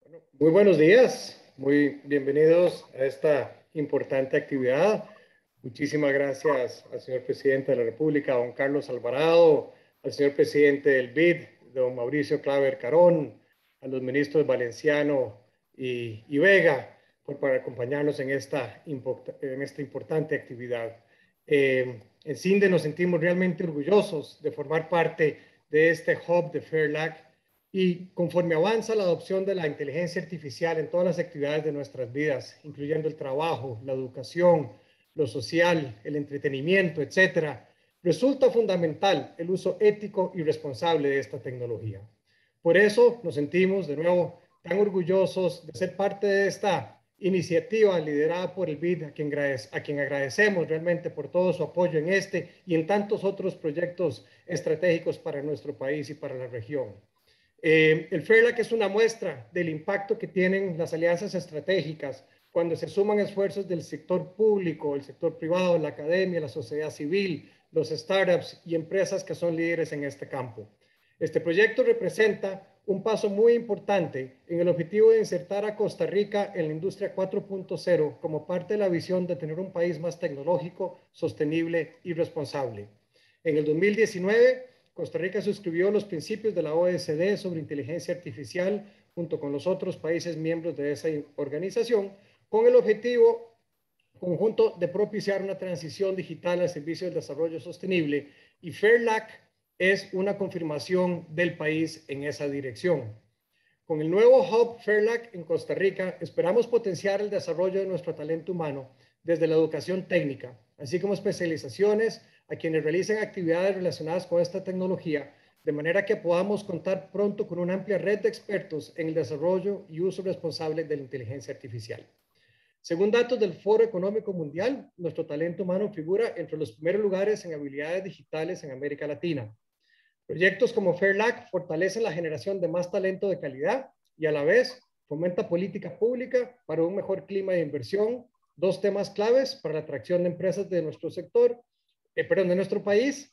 Muy buenos días, muy bienvenidos a esta importante actividad. Muchísimas gracias al señor presidente de la República, don Carlos Alvarado, al señor presidente del BID, don Mauricio Claver Carón, a los ministros Valenciano y Vega por acompañarnos en esta importante actividad. En CINDE nos sentimos realmente orgullosos de formar parte de este hub de FAIRLAC. Y conforme avanza la adopción de la inteligencia artificial en todas las actividades de nuestras vidas, incluyendo el trabajo, la educación, lo social, el entretenimiento, etcétera, resulta fundamental el uso ético y responsable de esta tecnología. Por eso nos sentimos de nuevo tan orgullosos de ser parte de esta iniciativa liderada por el BID, a quien agradecemos realmente por todo su apoyo en este y en tantos otros proyectos estratégicos para nuestro país y para la región. El FAIRLAC es una muestra del impacto que tienen las alianzas estratégicas cuando se suman esfuerzos del sector público, el sector privado, la academia, la sociedad civil, los startups y empresas que son líderes en este campo. Este proyecto representa un paso muy importante en el objetivo de insertar a Costa Rica en la industria 4.0 como parte de la visión de tener un país más tecnológico, sostenible y responsable. En el 2019, Costa Rica suscribió los principios de la OECD sobre inteligencia artificial junto con los otros países miembros de esa organización, con el objetivo conjunto de propiciar una transición digital al servicio del desarrollo sostenible, y FAIRLAC es una confirmación del país en esa dirección. Con el nuevo Hub FAIRLAC en Costa Rica, esperamos potenciar el desarrollo de nuestro talento humano desde la educación técnica, así como especializaciones a quienes realicen actividades relacionadas con esta tecnología, de manera que podamos contar pronto con una amplia red de expertos en el desarrollo y uso responsable de la inteligencia artificial. Según datos del Foro Económico Mundial, nuestro talento humano figura entre los primeros lugares en habilidades digitales en América Latina. Proyectos como FAIRLAC fortalecen la generación de más talento de calidad y a la vez fomenta política pública para un mejor clima de inversión, dos temas claves para la atracción de empresas de nuestro sector, de nuestro país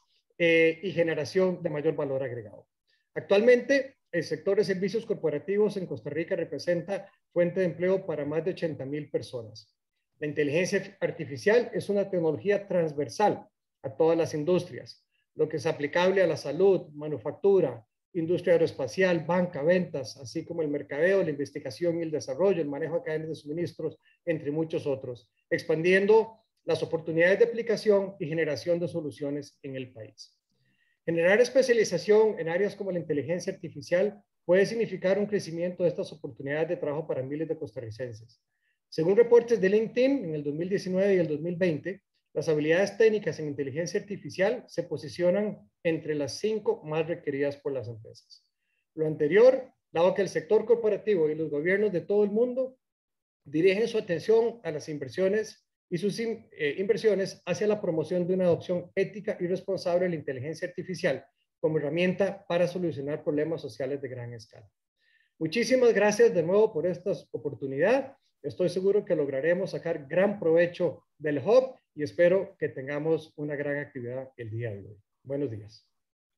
y generación de mayor valor agregado. Actualmente, el sector de servicios corporativos en Costa Rica representa fuente de empleo para más de 80,000 personas. La inteligencia artificial es una tecnología transversal a todas las industrias, lo que es aplicable a la salud, manufactura, industria aeroespacial, banca, ventas, así como el mercadeo, la investigación y el desarrollo, el manejo de cadenas de suministros, entre muchos otros, expandiendo las oportunidades de aplicación y generación de soluciones en el país. Generar especialización en áreas como la inteligencia artificial puede significar un crecimiento de estas oportunidades de trabajo para miles de costarricenses. Según reportes de LinkedIn en el 2019 y el 2020, las habilidades técnicas en inteligencia artificial se posicionan entre las 5 más requeridas por las empresas. Lo anterior, dado que el sector corporativo y los gobiernos de todo el mundo dirigen su atención a las inversiones y sus inversiones hacia la promoción de una adopción ética y responsable de la inteligencia artificial como herramienta para solucionar problemas sociales de gran escala. Muchísimas gracias de nuevo por esta oportunidad. Estoy seguro que lograremos sacar gran provecho del Hub y espero que tengamos una gran actividad el día de hoy. Buenos días.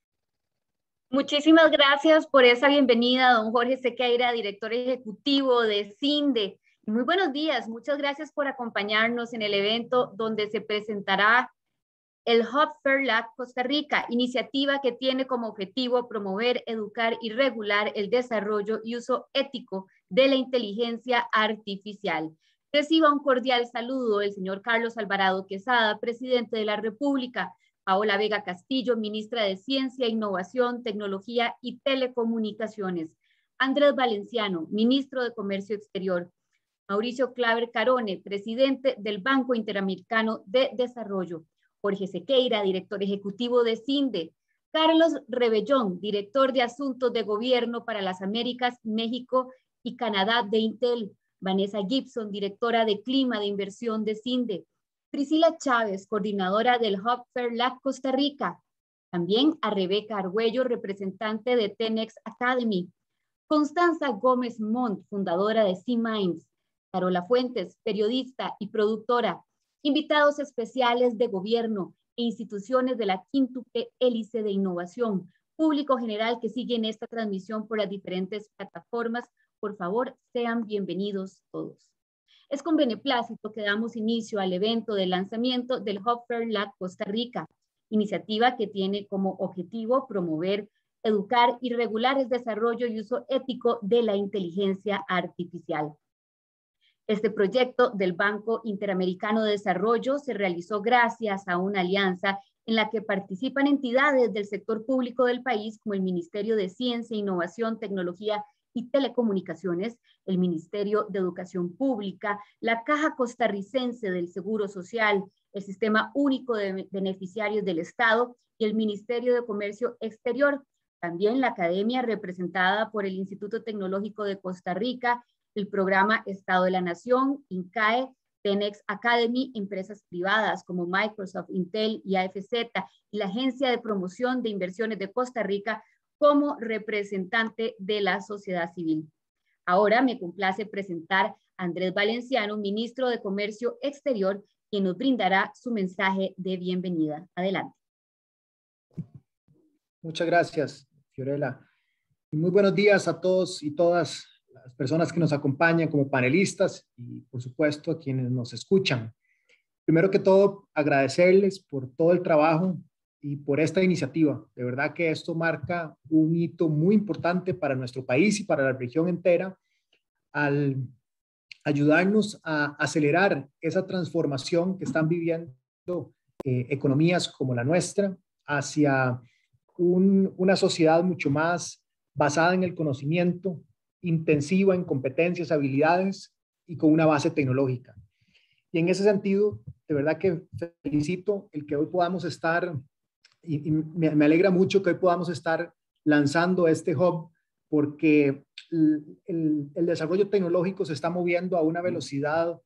Muchísimas gracias por esa bienvenida, don Jorge Sequeira, director ejecutivo de CINDE. Muy buenos días, muchas gracias por acompañarnos en el evento donde se presentará el Hub FAIRLAC Costa Rica, iniciativa que tiene como objetivo promover, educar y regular el desarrollo y uso ético de la inteligencia artificial. Reciba un cordial saludo del señor Carlos Alvarado Quesada, presidente de la República, Paola Vega Castillo, ministra de Ciencia, Innovación, Tecnología y Telecomunicaciones, Andrés Valenciano, ministro de Comercio Exterior, Mauricio Claver Carone, presidente del Banco Interamericano de Desarrollo, Jorge Sequeira, director ejecutivo de CINDE, Carlos Rebellón, director de Asuntos de Gobierno para las Américas, México y Canadá de Intel, Vanessa Gibson, directora de Clima de Inversión de CINDE, Priscila Chávez, coordinadora del Hub FAIRLAC Costa Rica, también a Rebeca Argüello, representante de Tenex Academy, Constanza Gómez Montt, fundadora de C-Minds, Carola Fuentes, periodista y productora, invitados especiales de gobierno e instituciones de la quíntuple hélice de innovación, público general que sigue en esta transmisión por las diferentes plataformas. por favor, sean bienvenidos todos. Es con beneplácito que damos inicio al evento de lanzamiento del Hub Fair Lab Costa Rica, iniciativa que tiene como objetivo promover, educar y regular el desarrollo y uso ético de la inteligencia artificial. Este proyecto del Banco Interamericano de Desarrollo se realizó gracias a una alianza en la que participan entidades del sector público del país como el Ministerio de Ciencia, Innovación, Tecnología y Telecomunicaciones, el Ministerio de Educación Pública, la Caja Costarricense del Seguro Social, el Sistema Único de Beneficiarios del Estado y el Ministerio de Comercio Exterior. También la academia representada por el Instituto Tecnológico de Costa Rica, el programa Estado de la Nación, INCAE, Tenex Academy, empresas privadas como Microsoft, Intel y AFZ y la Agencia de Promoción de Inversiones de Costa Rica como representante de la sociedad civil. Ahora me complace presentar a Andrés Valenciano, ministro de Comercio Exterior, quien nos brindará su mensaje de bienvenida. Adelante. Muchas gracias, Fiorella. Y muy buenos días a todos y todas las personas que nos acompañan como panelistas y, por supuesto, a quienes nos escuchan. Primero que todo, agradecerles por todo el trabajo y por esta iniciativa. De verdad que esto marca un hito muy importante para nuestro país y para la región entera al ayudarnos a acelerar esa transformación que están viviendo economías como la nuestra hacia una sociedad mucho más basada en el conocimiento, intensiva en competencias, habilidades y con una base tecnológica. Y en ese sentido, de verdad que felicito el que hoy podamos estar, y me alegra mucho que hoy podamos estar lanzando este hub, porque el desarrollo tecnológico se está moviendo a una velocidad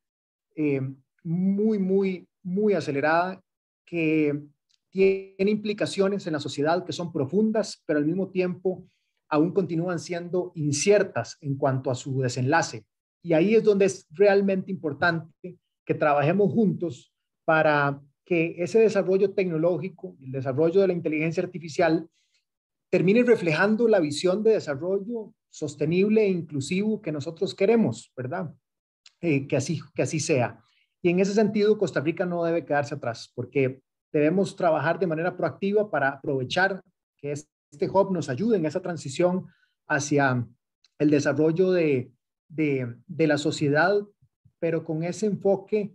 muy acelerada, que tiene implicaciones en la sociedad que son profundas, pero al mismo tiempo aún continúan siendo inciertas en cuanto a su desenlace. Y ahí es donde es realmente importante que trabajemos juntos para que ese desarrollo tecnológico, el desarrollo de la inteligencia artificial, termine reflejando la visión de desarrollo sostenible e inclusivo que nosotros queremos, ¿verdad? Que así sea. Y en ese sentido, Costa Rica no debe quedarse atrás, porque debemos trabajar de manera proactiva para aprovechar que este hub nos ayude en esa transición hacia el desarrollo de la sociedad, pero con ese enfoque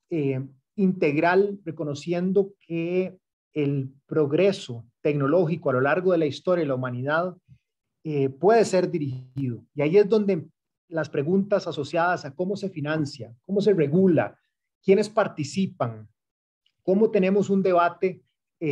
integral, reconociendo que el progreso tecnológico a lo largo de la historia de la humanidad puede ser dirigido. Y ahí es donde las preguntas asociadas a cómo se financia, cómo se regula, quiénes participan, cómo tenemos un debate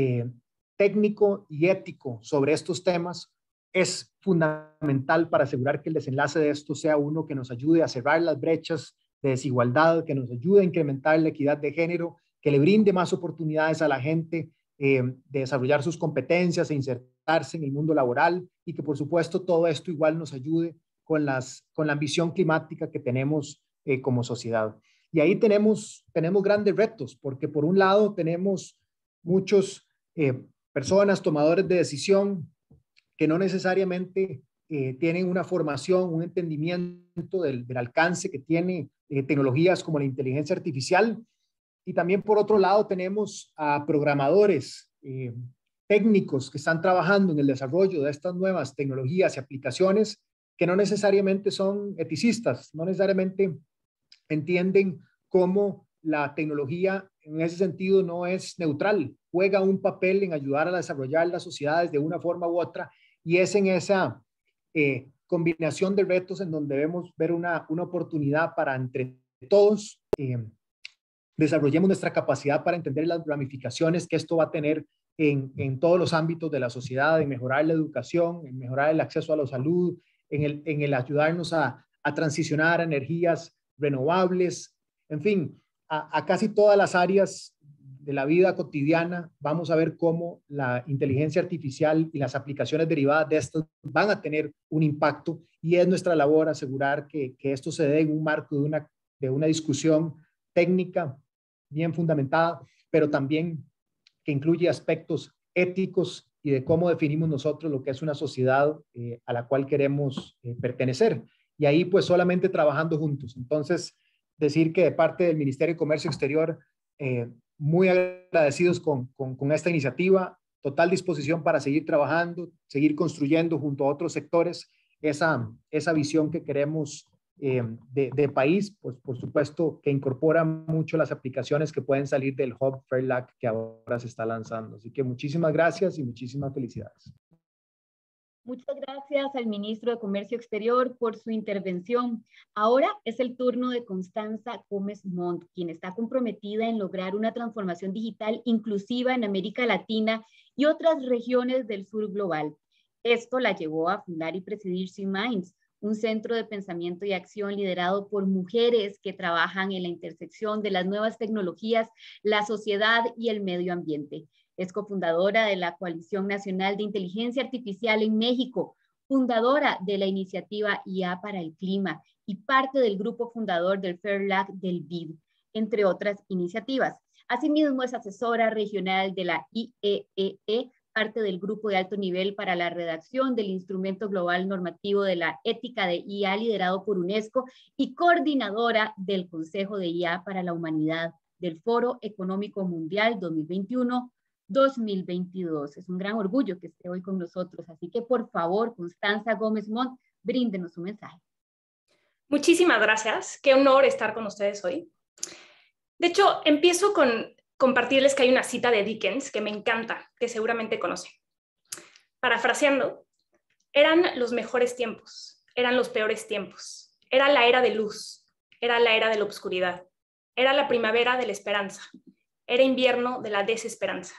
técnico y ético sobre estos temas es fundamental para asegurar que el desenlace de esto sea uno que nos ayude a cerrar las brechas de desigualdad, que nos ayude a incrementar la equidad de género, que le brinde más oportunidades a la gente de desarrollar sus competencias e insertarse en el mundo laboral, y que por supuesto todo esto igual nos ayude con la ambición climática que tenemos como sociedad. Y ahí tenemos grandes retos, porque por un lado tenemos muchos personas, tomadores de decisión, que no necesariamente tienen una formación, un entendimiento del alcance que tiene tecnologías como la inteligencia artificial. Y también por otro lado tenemos a programadores, técnicos que están trabajando en el desarrollo de estas nuevas tecnologías y aplicaciones, que no necesariamente son eticistas, no necesariamente entienden cómo la tecnología en ese sentido no es neutral, juega un papel en ayudar a desarrollar las sociedades de una forma u otra, y es en esa combinación de retos en donde debemos ver una oportunidad para entre todos desarrollemos nuestra capacidad para entender las ramificaciones que esto va a tener en todos los ámbitos de la sociedad, en mejorar la educación, en mejorar el acceso a la salud, en el ayudarnos a transicionar a energías renovables, en fin, a casi todas las áreas de la vida cotidiana. Vamos a ver cómo la inteligencia artificial y las aplicaciones derivadas de esto van a tener un impacto, y es nuestra labor asegurar que esto se dé en un marco de una discusión técnica bien fundamentada, pero también que incluye aspectos éticos y de cómo definimos nosotros lo que es una sociedad a la cual queremos pertenecer. y ahí pues solamente trabajando juntos. Entonces, decir que de parte del Ministerio de Comercio Exterior, muy agradecidos con esta iniciativa, total disposición para seguir trabajando, seguir construyendo junto a otros sectores esa visión que queremos de país, pues por supuesto que incorpora mucho las aplicaciones que pueden salir del Hub Fairlac que ahora se está lanzando. Así que muchísimas gracias y muchísimas felicidades. Muchas gracias al ministro de Comercio Exterior por su intervención. Ahora es el turno de Constanza Gómez Montt, quien está comprometida en lograr una transformación digital inclusiva en América Latina y otras regiones del sur global. Esto la llevó a fundar y presidir SheMinds, un centro de pensamiento y acción liderado por mujeres que trabajan en la intersección de las nuevas tecnologías, la sociedad y el medio ambiente. Es cofundadora de la Coalición Nacional de Inteligencia Artificial en México, fundadora de la iniciativa IA para el Clima y parte del grupo fundador del Fairlac del BID, entre otras iniciativas. Asimismo, es asesora regional de la IEEE, parte del grupo de alto nivel para la redacción del Instrumento Global Normativo de la Ética de IA liderado por UNESCO y coordinadora del Consejo de IA para la Humanidad del Foro Económico Mundial 2021-2022. Es un gran orgullo que esté hoy con nosotros, así que por favor, Constanza Gómez Montt, bríndenos su mensaje. Muchísimas gracias, qué honor estar con ustedes hoy. De hecho, empiezo con compartirles que hay una cita de Dickens que me encanta, que seguramente conocen. Parafraseando, eran los mejores tiempos, eran los peores tiempos, era la era de luz, era la era de la oscuridad, era la primavera de la esperanza, era invierno de la desesperanza.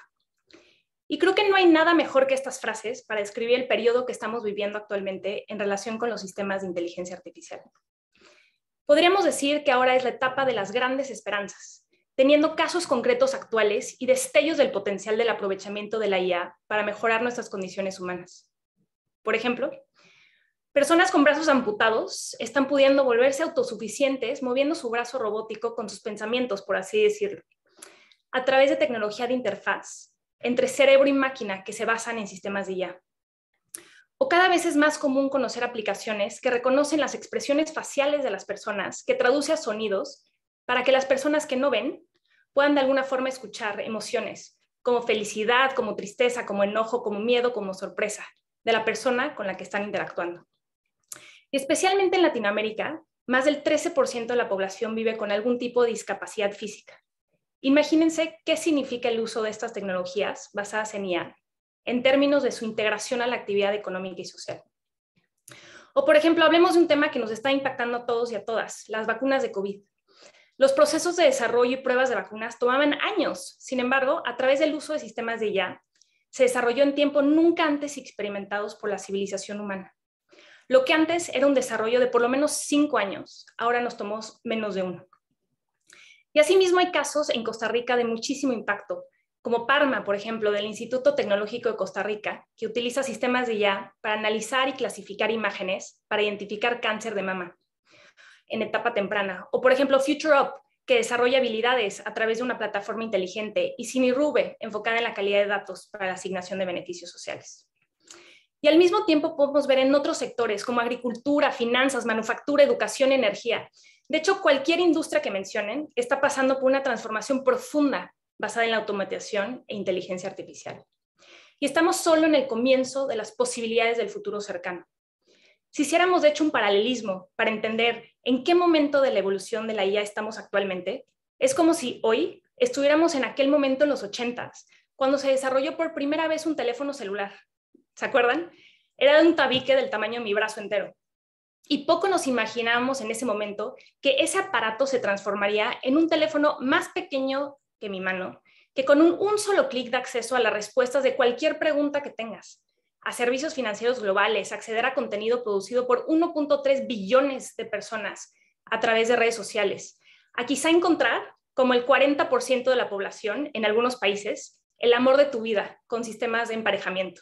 Y creo que no hay nada mejor que estas frases para describir el periodo que estamos viviendo actualmente en relación con los sistemas de inteligencia artificial. Podríamos decir que ahora es la etapa de las grandes esperanzas, teniendo casos concretos actuales y destellos del potencial del aprovechamiento de la IA para mejorar nuestras condiciones humanas. Por ejemplo, personas con brazos amputados están pudiendo volverse autosuficientes moviendo su brazo robótico con sus pensamientos, por así decirlo, a través de tecnología de interfaz entre cerebro y máquina que se basan en sistemas de IA. O cada vez es más común conocer aplicaciones que reconocen las expresiones faciales de las personas, que traduce a sonidos para que las personas que no ven puedan de alguna forma escuchar emociones, como felicidad, como tristeza, como enojo, como miedo, como sorpresa, de la persona con la que están interactuando. Y especialmente en Latinoamérica, más del 13% de la población vive con algún tipo de discapacidad física. Imagínense qué significa el uso de estas tecnologías basadas en IA, en términos de su integración a la actividad económica y social. O, por ejemplo, hablemos de un tema que nos está impactando a todos y a todas, las vacunas de COVID. Los procesos de desarrollo y pruebas de vacunas tomaban años. Sin embargo, a través del uso de sistemas de IA, se desarrolló en tiempo nunca antes experimentados por la civilización humana. Lo que antes era un desarrollo de por lo menos 5 años, ahora nos tomó menos de 1. Y asimismo hay casos en Costa Rica de muchísimo impacto, como Parma, por ejemplo, del Instituto Tecnológico de Costa Rica, que utiliza sistemas de IA para analizar y clasificar imágenes para identificar cáncer de mama en etapa temprana. O, por ejemplo, FutureUp, que desarrolla habilidades a través de una plataforma inteligente, y Cinirube, enfocada en la calidad de datos para la asignación de beneficios sociales. Y al mismo tiempo podemos ver en otros sectores como agricultura, finanzas, manufactura, educación, energía. De hecho, cualquier industria que mencionen está pasando por una transformación profunda basada en la automatización e inteligencia artificial. Y estamos solo en el comienzo de las posibilidades del futuro cercano. Si hiciéramos, de hecho, un paralelismo para entender en qué momento de la evolución de la IA estamos actualmente, es como si hoy estuviéramos en aquel momento en los 80s, cuando se desarrolló por primera vez un teléfono celular. ¿Se acuerdan? Era de un tabique del tamaño de mi brazo entero. Y poco nos imaginábamos en ese momento que ese aparato se transformaría en un teléfono más pequeño que mi mano, que con un solo clic da acceso a las respuestas de cualquier pregunta que tengas, a servicios financieros globales, acceder a contenido producido por 1.3 billones de personas a través de redes sociales, a quizá encontrar, como el 40% de la población en algunos países, el amor de tu vida con sistemas de emparejamiento.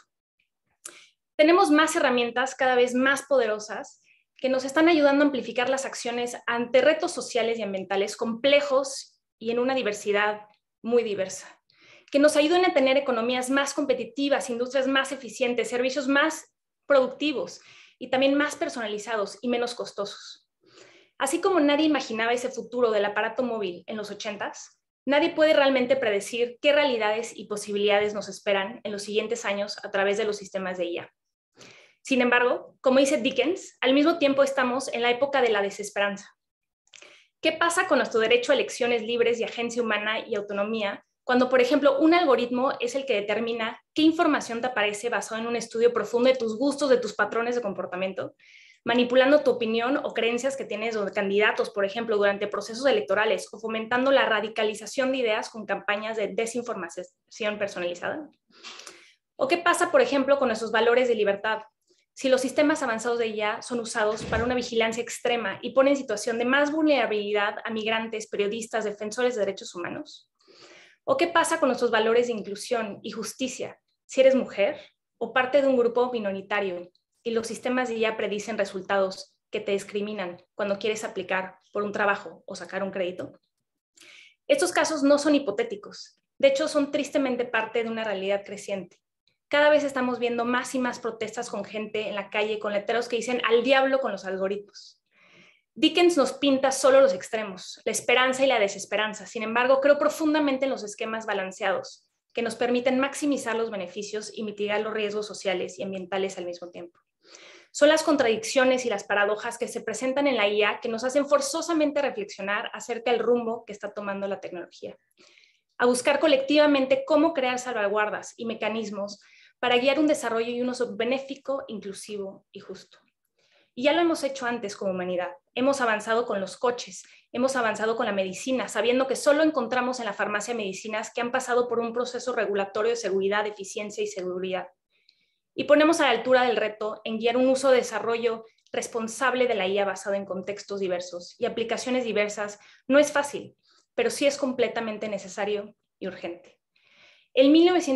Tenemos más herramientas cada vez más poderosas que nos están ayudando a amplificar las acciones ante retos sociales y ambientales complejos y en una diversidad muy diversa, que nos ayuden a tener economías más competitivas, industrias más eficientes, servicios más productivos, y también más personalizados y menos costosos. Así como nadie imaginaba ese futuro del aparato móvil en los 80s, nadie puede realmente predecir qué realidades y posibilidades nos esperan en los siguientes años a través de los sistemas de IA. Sin embargo, como dice Dickens, al mismo tiempo estamos en la época de la desesperanza. ¿Qué pasa con nuestro derecho a elecciones libres y agencia humana y autonomía cuando, por ejemplo, un algoritmo es el que determina qué información te aparece basado en un estudio profundo de tus gustos, de tus patrones de comportamiento, manipulando tu opinión o creencias que tienes de candidatos, por ejemplo, durante procesos electorales, o fomentando la radicalización de ideas con campañas de desinformación personalizada? ¿O qué pasa, por ejemplo, con nuestros valores de libertad? Si los sistemas avanzados de IA son usados para una vigilancia extrema y ponen en situación de más vulnerabilidad a migrantes, periodistas, defensores de derechos humanos. ¿O qué pasa con nuestros valores de inclusión y justicia si eres mujer o parte de un grupo minoritario y los sistemas de IA predicen resultados que te discriminan cuando quieres aplicar por un trabajo o sacar un crédito? Estos casos no son hipotéticos, de hecho son tristemente parte de una realidad creciente. Cada vez estamos viendo más y más protestas con gente en la calle, con letreros que dicen al diablo con los algoritmos. Dickens nos pinta solo los extremos, la esperanza y la desesperanza. Sin embargo, creo profundamente en los esquemas balanceados, que nos permiten maximizar los beneficios y mitigar los riesgos sociales y ambientales al mismo tiempo. Son las contradicciones y las paradojas que se presentan en la IA que nos hacen forzosamente reflexionar acerca del rumbo que está tomando la tecnología, a buscar colectivamente cómo crear salvaguardas y mecanismos para guiar un desarrollo y un uso benéfico, inclusivo y justo. Y ya lo hemos hecho antes como humanidad. Hemos avanzado con los coches, hemos avanzado con la medicina, sabiendo que solo encontramos en la farmacia medicinas que han pasado por un proceso regulatorio de seguridad, eficiencia y seguridad. Y ponemos a la altura del reto en guiar un uso de desarrollo responsable de la IA basado en contextos diversos y aplicaciones diversas. No es fácil, pero sí es completamente necesario y urgente. En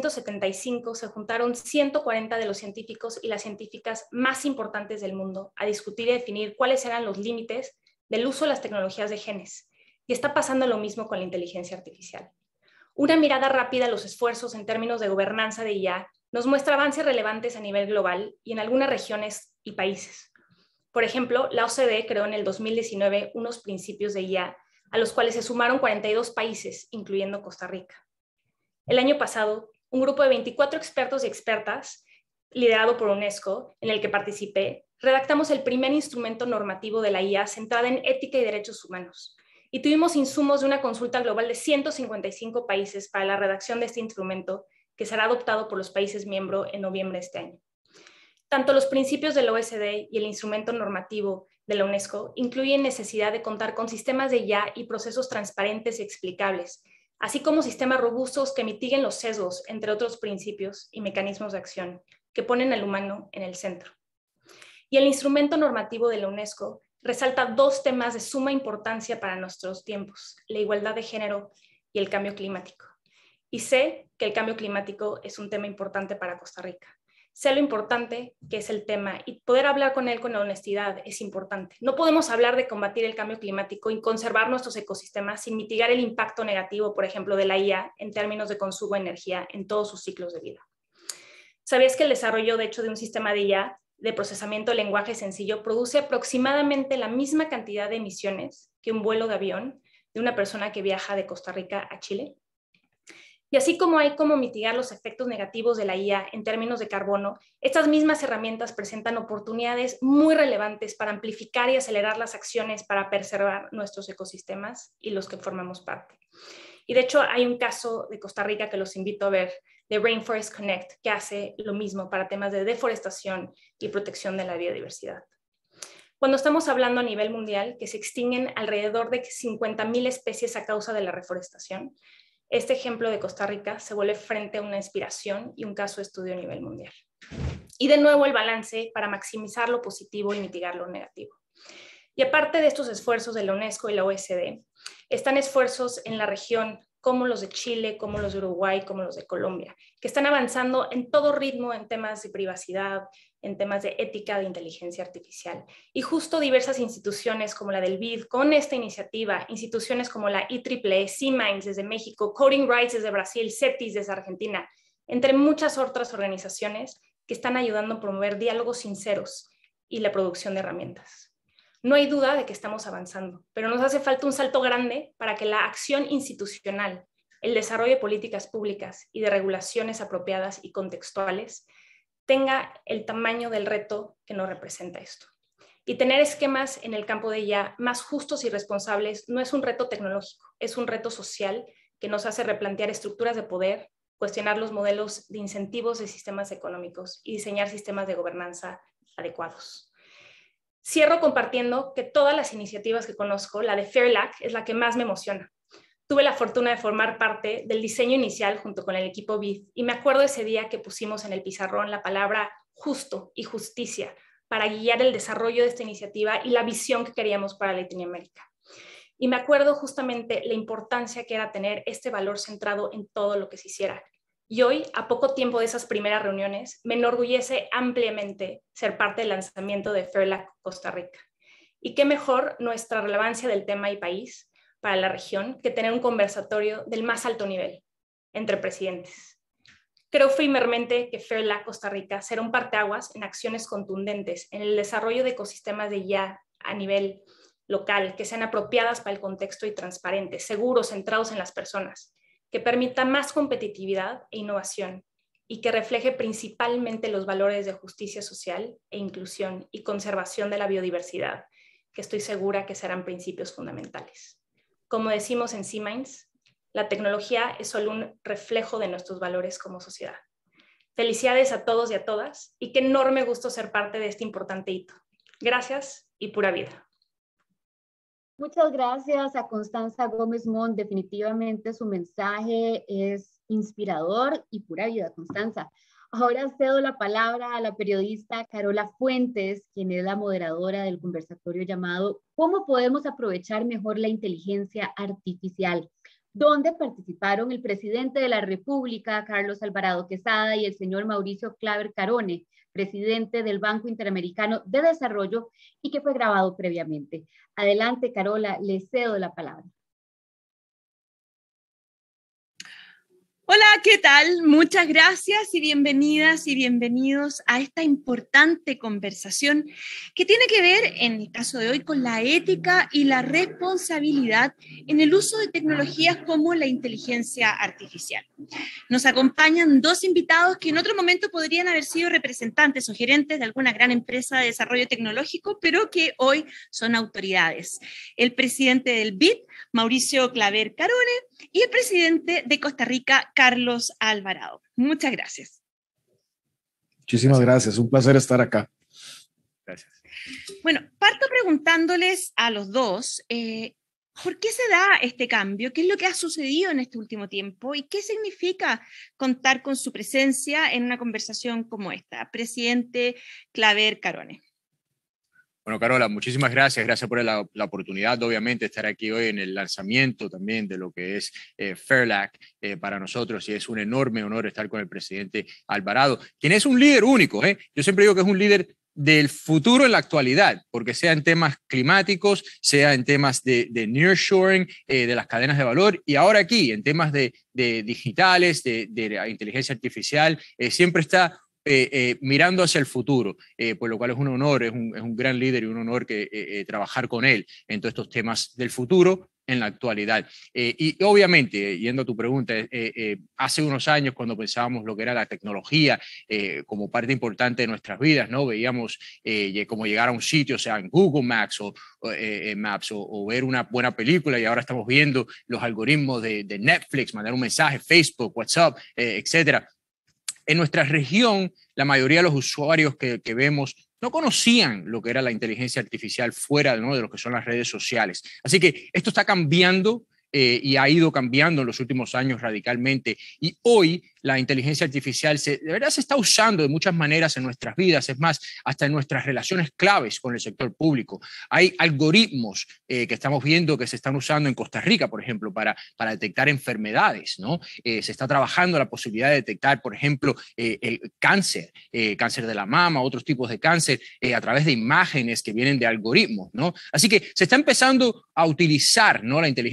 1975 se juntaron 140 de los científicos y las científicas más importantes del mundo a discutir y definir cuáles eran los límites del uso de las tecnologías de genes. Y está pasando lo mismo con la inteligencia artificial. Una mirada rápida a los esfuerzos en términos de gobernanza de IA nos muestra avances relevantes a nivel global y en algunas regiones y países. Por ejemplo, la OCDE creó en el 2019 unos principios de IA a los cuales se sumaron 42 países, incluyendo Costa Rica. El año pasado, un grupo de 24 expertos y expertas, liderado por UNESCO, en el que participé, redactamos el primer instrumento normativo de la IA centrada en ética y derechos humanos. Y tuvimos insumos de una consulta global de 155 países para la redacción de este instrumento, que será adoptado por los países miembros en noviembre de este año. Tanto los principios de la OSD y el instrumento normativo de la UNESCO incluyen necesidad de contar con sistemas de IA y procesos transparentes y explicables, así como sistemas robustos que mitiguen los sesgos, entre otros principios y mecanismos de acción, que ponen al humano en el centro. Y el instrumento normativo de la UNESCO resalta dos temas de suma importancia para nuestros tiempos: la igualdad de género y el cambio climático. Y sé que el cambio climático es un tema importante para Costa Rica. Sé lo importante que es el tema y poder hablar con él con honestidad es importante. No podemos hablar de combatir el cambio climático y conservar nuestros ecosistemas sin mitigar el impacto negativo, por ejemplo, de la IA en términos de consumo de energía en todos sus ciclos de vida. ¿Sabías que el desarrollo, de hecho, de un sistema de IA de procesamiento de lenguaje sencillo produce aproximadamente la misma cantidad de emisiones que un vuelo de avión de una persona que viaja de Costa Rica a Chile? Y así como hay cómo mitigar los efectos negativos de la IA en términos de carbono, estas mismas herramientas presentan oportunidades muy relevantes para amplificar y acelerar las acciones para preservar nuestros ecosistemas y los que formamos parte. Y de hecho hay un caso de Costa Rica que los invito a ver, de Rainforest Connect, que hace lo mismo para temas de deforestación y protección de la biodiversidad. Cuando estamos hablando a nivel mundial que se extinguen alrededor de 50,000 especies a causa de la reforestación, este ejemplo de Costa Rica se vuelve frente a una inspiración y un caso de estudio a nivel mundial. Y de nuevo el balance para maximizar lo positivo y mitigar lo negativo. Y aparte de estos esfuerzos de la UNESCO y la OSD, están esfuerzos en la región como los de Chile, como los de Uruguay, como los de Colombia, que están avanzando en todo ritmo en temas de privacidad, en temas de ética de inteligencia artificial. Y justo diversas instituciones como la del BID, con esta iniciativa, instituciones como la IEEE, C-Minds desde México, Coding Rights desde Brasil, CETIS desde Argentina, entre muchas otras organizaciones que están ayudando a promover diálogos sinceros y la producción de herramientas. No hay duda de que estamos avanzando, pero nos hace falta un salto grande para que la acción institucional, el desarrollo de políticas públicas y de regulaciones apropiadas y contextuales tenga el tamaño del reto que nos representa esto. Y tener esquemas en el campo de IA más justos y responsables no es un reto tecnológico, es un reto social que nos hace replantear estructuras de poder, cuestionar los modelos de incentivos de sistemas económicos y diseñar sistemas de gobernanza adecuados. Cierro compartiendo que todas las iniciativas que conozco, la de FAIRLAC es la que más me emociona. Tuve la fortuna de formar parte del diseño inicial junto con el equipo BID y me acuerdo ese día que pusimos en el pizarrón la palabra justo y justicia para guiar el desarrollo de esta iniciativa y la visión que queríamos para Latinoamérica. Y me acuerdo justamente la importancia que era tener este valor centrado en todo lo que se hiciera. Y hoy, a poco tiempo de esas primeras reuniones, me enorgullece ampliamente ser parte del lanzamiento de FAIRLAC Costa Rica. Y qué mejor nuestra relevancia del tema y país para la región que tener un conversatorio del más alto nivel entre presidentes. Creo firmemente que FAIRLAC Costa Rica será un parteaguas en acciones contundentes en el desarrollo de ecosistemas de IA a nivel local, que sean apropiadas para el contexto y transparentes, seguros, centrados en las personas, que permita más competitividad e innovación y que refleje principalmente los valores de justicia social e inclusión y conservación de la biodiversidad, que estoy segura que serán principios fundamentales. Como decimos en C-Minds, la tecnología es solo un reflejo de nuestros valores como sociedad. Felicidades a todos y a todas, y qué enorme gusto ser parte de este importante hito. Gracias y pura vida. Muchas gracias a Constanza Gómez Mont. Definitivamente su mensaje es inspirador y pura vida, Constanza. Ahora cedo la palabra a la periodista Carola Fuentes, quien es la moderadora del conversatorio llamado ¿Cómo podemos aprovechar mejor la inteligencia artificial?, donde participaron el presidente de la República, Carlos Alvarado Quesada, y el señor Mauricio Claver Carone, presidente del Banco Interamericano de Desarrollo, y que fue grabado previamente. Adelante, Carola, le cedo la palabra. Hola, ¿qué tal? Muchas gracias y bienvenidas y bienvenidos a esta importante conversación que tiene que ver, en el caso de hoy, con la ética y la responsabilidad en el uso de tecnologías como la inteligencia artificial. Nos acompañan dos invitados que en otro momento podrían haber sido representantes o gerentes de alguna gran empresa de desarrollo tecnológico, pero que hoy son autoridades. El presidente del BID, Mauricio Claver Carone, y el presidente de Costa Rica, Carlos Alvarado. Muchas gracias. Muchísimas gracias, un placer estar acá. Gracias. Bueno, parto preguntándoles a los dos, ¿por qué se da este cambio? ¿Qué es lo que ha sucedido en este último tiempo? ¿Y qué significa contar con su presencia en una conversación como esta? Presidente Claver Carone. Bueno, Carola, muchísimas gracias. Gracias por la oportunidad, obviamente, de estar aquí hoy en el lanzamiento también de lo que es FAIRLAC para nosotros. Y es un enorme honor estar con el presidente Alvarado, quien es un líder único. Yo siempre digo que es un líder del futuro en la actualidad, porque sea en temas climáticos, sea en temas de nearshoring, de las cadenas de valor, y ahora aquí, en temas de digitales, de la inteligencia artificial, siempre está mirando hacia el futuro, por lo cual es un honor, es un gran líder y un honor trabajar con él en todos estos temas del futuro en la actualidad. Y obviamente, yendo a tu pregunta, hace unos años cuando pensábamos lo que era la tecnología como parte importante de nuestras vidas, ¿no? Veíamos cómo llegar a un sitio, o sea, en Google Maps o ver una buena película, y ahora estamos viendo los algoritmos de Netflix, mandar un mensaje, Facebook, WhatsApp, etcétera. En nuestra región, la mayoría de los usuarios que vemos no conocían lo que era la inteligencia artificial fuera, ¿no?, de lo que son las redes sociales. Así que esto está cambiando y ha ido cambiando en los últimos años radicalmente. Y hoy la inteligencia artificial de verdad se está usando de muchas maneras en nuestras vidas, es más, hasta en nuestras relaciones claves con el sector público. Hay algoritmos que estamos viendo que se están usando en Costa Rica, por ejemplo, para detectar enfermedades, ¿no? Se está trabajando la posibilidad de detectar, por ejemplo, el cáncer de la mama, otros tipos de cáncer, a través de imágenes que vienen de algoritmos, ¿no? Así que se está empezando a utilizar, ¿no?, la inteligencia artificial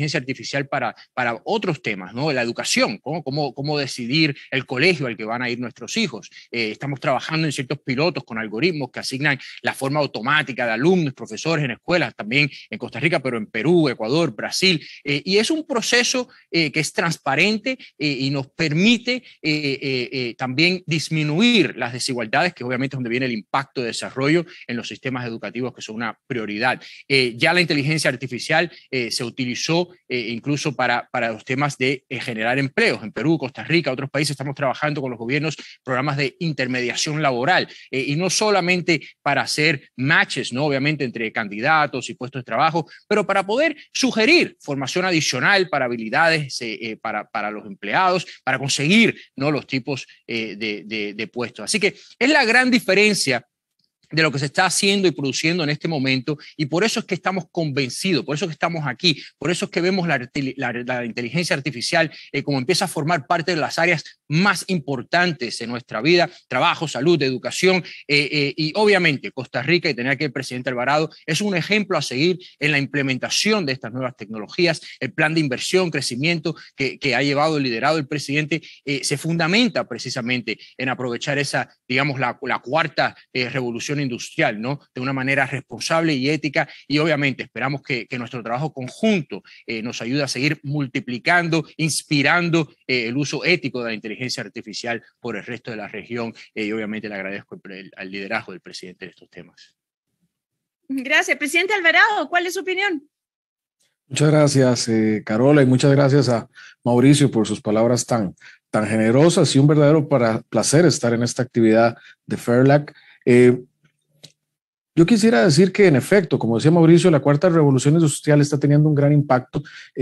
artificial para otros temas, ¿no? La educación, cómo decidir el colegio al que van a ir nuestros hijos. Estamos trabajando en ciertos pilotos con algoritmos que asignan la forma automática de alumnos, profesores en escuelas, también en Costa Rica, pero en Perú, Ecuador, Brasil. Y es un proceso que es transparente y nos permite también disminuir las desigualdades, que obviamente es donde viene el impacto de desarrollo en los sistemas educativos, que son una prioridad. Ya la inteligencia artificial se utilizó incluso para los temas de generar empleos. En Perú, Costa Rica, otros países estamos trabajando con los gobiernos programas de intermediación laboral y no solamente para hacer matches, ¿no? Obviamente entre candidatos y puestos de trabajo, pero para poder sugerir formación adicional para habilidades para los empleados, para conseguir, ¿no?, los tipos de puestos. Así que es la gran diferencia de lo que se está haciendo y produciendo en este momento, y por eso es que estamos convencidos, por eso es que estamos aquí, por eso es que vemos la inteligencia artificial como empieza a formar parte de las áreas más importantes en nuestra vida: trabajo, salud, educación, y obviamente Costa Rica, y tener aquí el presidente Alvarado, es un ejemplo a seguir en la implementación de estas nuevas tecnologías. El plan de inversión, crecimiento que ha llevado, liderado el presidente, se fundamenta precisamente en aprovechar esa, digamos, la cuarta revolución industrial, ¿no?, de una manera responsable y ética, y obviamente esperamos que nuestro trabajo conjunto nos ayude a seguir multiplicando, inspirando el uso ético de la inteligencia artificial por el resto de la región, y obviamente le agradezco al liderazgo del presidente de estos temas. Gracias. Presidente Alvarado, ¿cuál es su opinión? Muchas gracias, Carola, y muchas gracias a Mauricio por sus palabras tan generosas, y un verdadero placer estar en esta actividad de FAIRLAC. Yo quisiera decir que, en efecto, como decía Mauricio, la cuarta revolución industrial está teniendo un gran impacto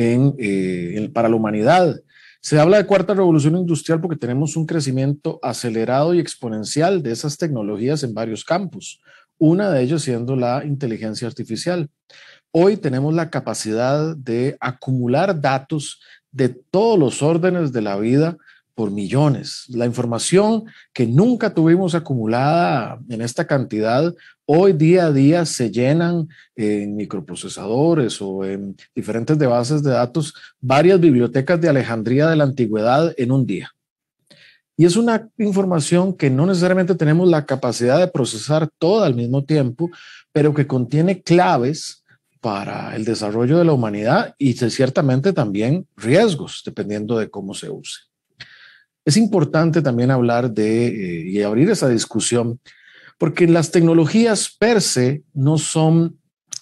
para la humanidad. Se habla de cuarta revolución industrial porque tenemos un crecimiento acelerado y exponencial de esas tecnologías en varios campos, una de ellos siendo la inteligencia artificial. Hoy tenemos la capacidad de acumular datos de todos los órdenes de la vida por millones. La información que nunca tuvimos acumulada en esta cantidad, hoy día a día se llenan en microprocesadores o en diferentes bases de datos, varias bibliotecas de Alejandría de la antigüedad en un día. Y es una información que no necesariamente tenemos la capacidad de procesar toda al mismo tiempo, pero que contiene claves para el desarrollo de la humanidad y ciertamente también riesgos, dependiendo de cómo se use. Es importante también hablar y abrir esa discusión, porque las tecnologías per se no son,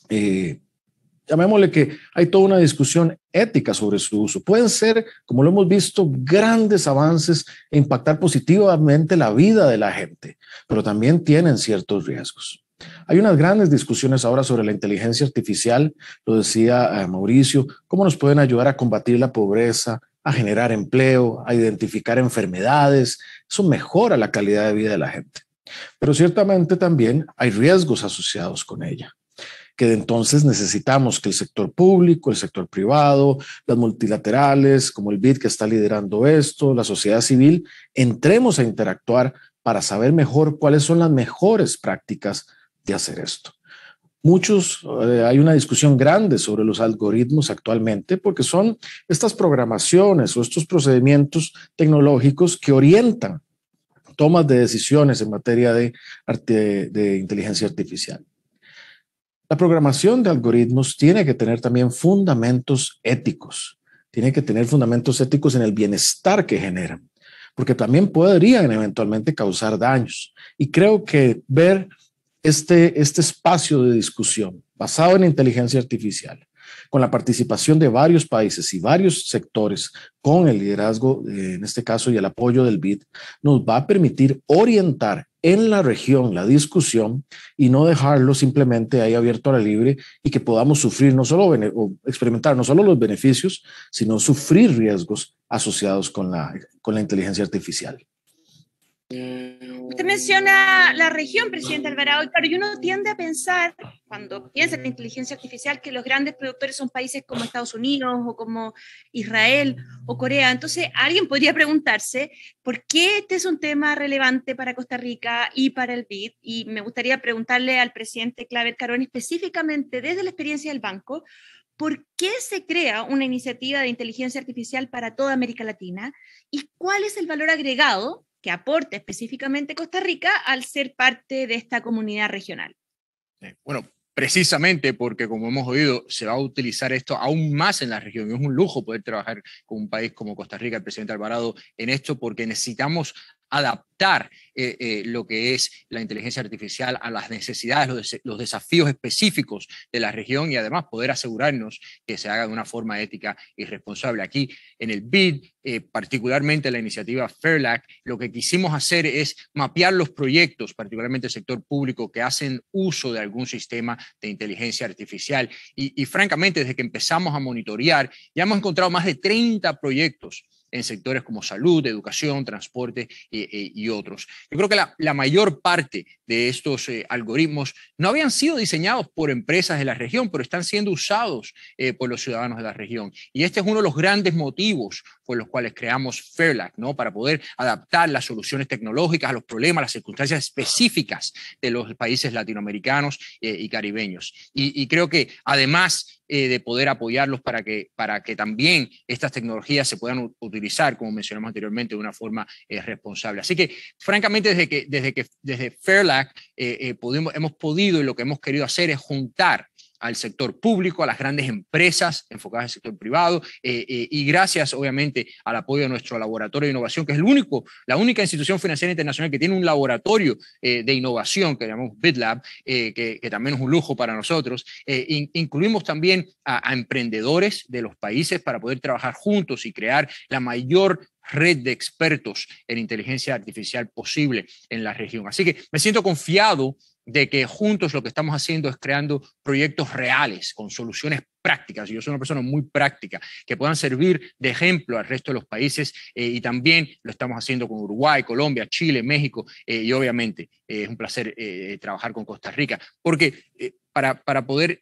llamémosle que hay toda una discusión ética sobre su uso. Pueden ser, como lo hemos visto, grandes avances e impactar positivamente la vida de la gente, pero también tienen ciertos riesgos. Hay unas grandes discusiones ahora sobre la inteligencia artificial, lo decía Mauricio, cómo nos pueden ayudar a combatir la pobreza, a generar empleo, a identificar enfermedades. Eso mejora la calidad de vida de la gente. Pero ciertamente también hay riesgos asociados con ella, que entonces necesitamos que el sector público, el sector privado, las multilaterales, como el BID que está liderando esto, la sociedad civil, entremos a interactuar para saber mejor cuáles son las mejores prácticas de hacer esto. Hay una discusión grande sobre los algoritmos actualmente porque son estas programaciones o estos procedimientos tecnológicos que orientan tomas de decisiones en materia de inteligencia artificial. La programación de algoritmos tiene que tener también fundamentos éticos, tiene que tener fundamentos éticos en el bienestar que generan, porque también podrían eventualmente causar daños. Y creo que ver este espacio de discusión basado en inteligencia artificial, con la participación de varios países y varios sectores, con el liderazgo, en este caso, y el apoyo del BID, nos va a permitir orientar en la región la discusión y no dejarlo simplemente ahí abierto a la libre y que podamos sufrir o experimentar no solo los beneficios, sino sufrir riesgos asociados con la inteligencia artificial. Usted menciona la región, presidente Alvarado, y claro, y uno tiende a pensar, cuando piensa en la inteligencia artificial, que los grandes productores son países como Estados Unidos o como Israel o Corea. Entonces, alguien podría preguntarse por qué este es un tema relevante para Costa Rica y para el BID, y me gustaría preguntarle al presidente Claver Carón específicamente desde la experiencia del banco, ¿por qué se crea una iniciativa de inteligencia artificial para toda América Latina? ¿Y cuál es el valor agregado que aporta específicamente Costa Rica al ser parte de esta comunidad regional? Bueno, precisamente porque, como hemos oído, se va a utilizar esto aún más en la región. Es un lujo poder trabajar con un país como Costa Rica, el presidente Alvarado, en esto, porque necesitamos adaptar lo que es la inteligencia artificial a las necesidades, los desafíos específicos de la región, y además poder asegurarnos que se haga de una forma ética y responsable. Aquí en el BID, particularmente la iniciativa FAIRLAC, lo que quisimos hacer es mapear los proyectos, particularmente el sector público, que hacen uso de algún sistema de inteligencia artificial. Y francamente, desde que empezamos a monitorear, ya hemos encontrado más de 30 proyectos en sectores como salud, educación, transporte y otros. Yo creo que la mayor parte de estos algoritmos no habían sido diseñados por empresas de la región, pero están siendo usados por los ciudadanos de la región. Y este es uno de los grandes motivos por los cuales creamos FAIRLAC, ¿no? Para poder adaptar las soluciones tecnológicas a los problemas, a las circunstancias específicas de los países latinoamericanos y caribeños. Y creo que además de poder apoyarlos para que también estas tecnologías se puedan utilizar, como mencionamos anteriormente, de una forma responsable. Así que, francamente, desde FAIRLAC hemos podido, y lo que hemos querido hacer es juntar al sector público, a las grandes empresas enfocadas en el sector privado, y gracias, obviamente, al apoyo de nuestro laboratorio de innovación, que es la única institución financiera internacional que tiene un laboratorio de innovación, que llamamos BitLab, que también es un lujo para nosotros. Incluimos también a emprendedores de los países para poder trabajar juntos y crear la mayor red de expertos en inteligencia artificial posible en la región. Así que me siento confiado de que juntos lo que estamos haciendo es creando proyectos reales con soluciones prácticas. Yo soy una persona muy práctica, que puedan servir de ejemplo al resto de los países, y también lo estamos haciendo con Uruguay, Colombia, Chile, México, y obviamente es un placer trabajar con Costa Rica, porque para poder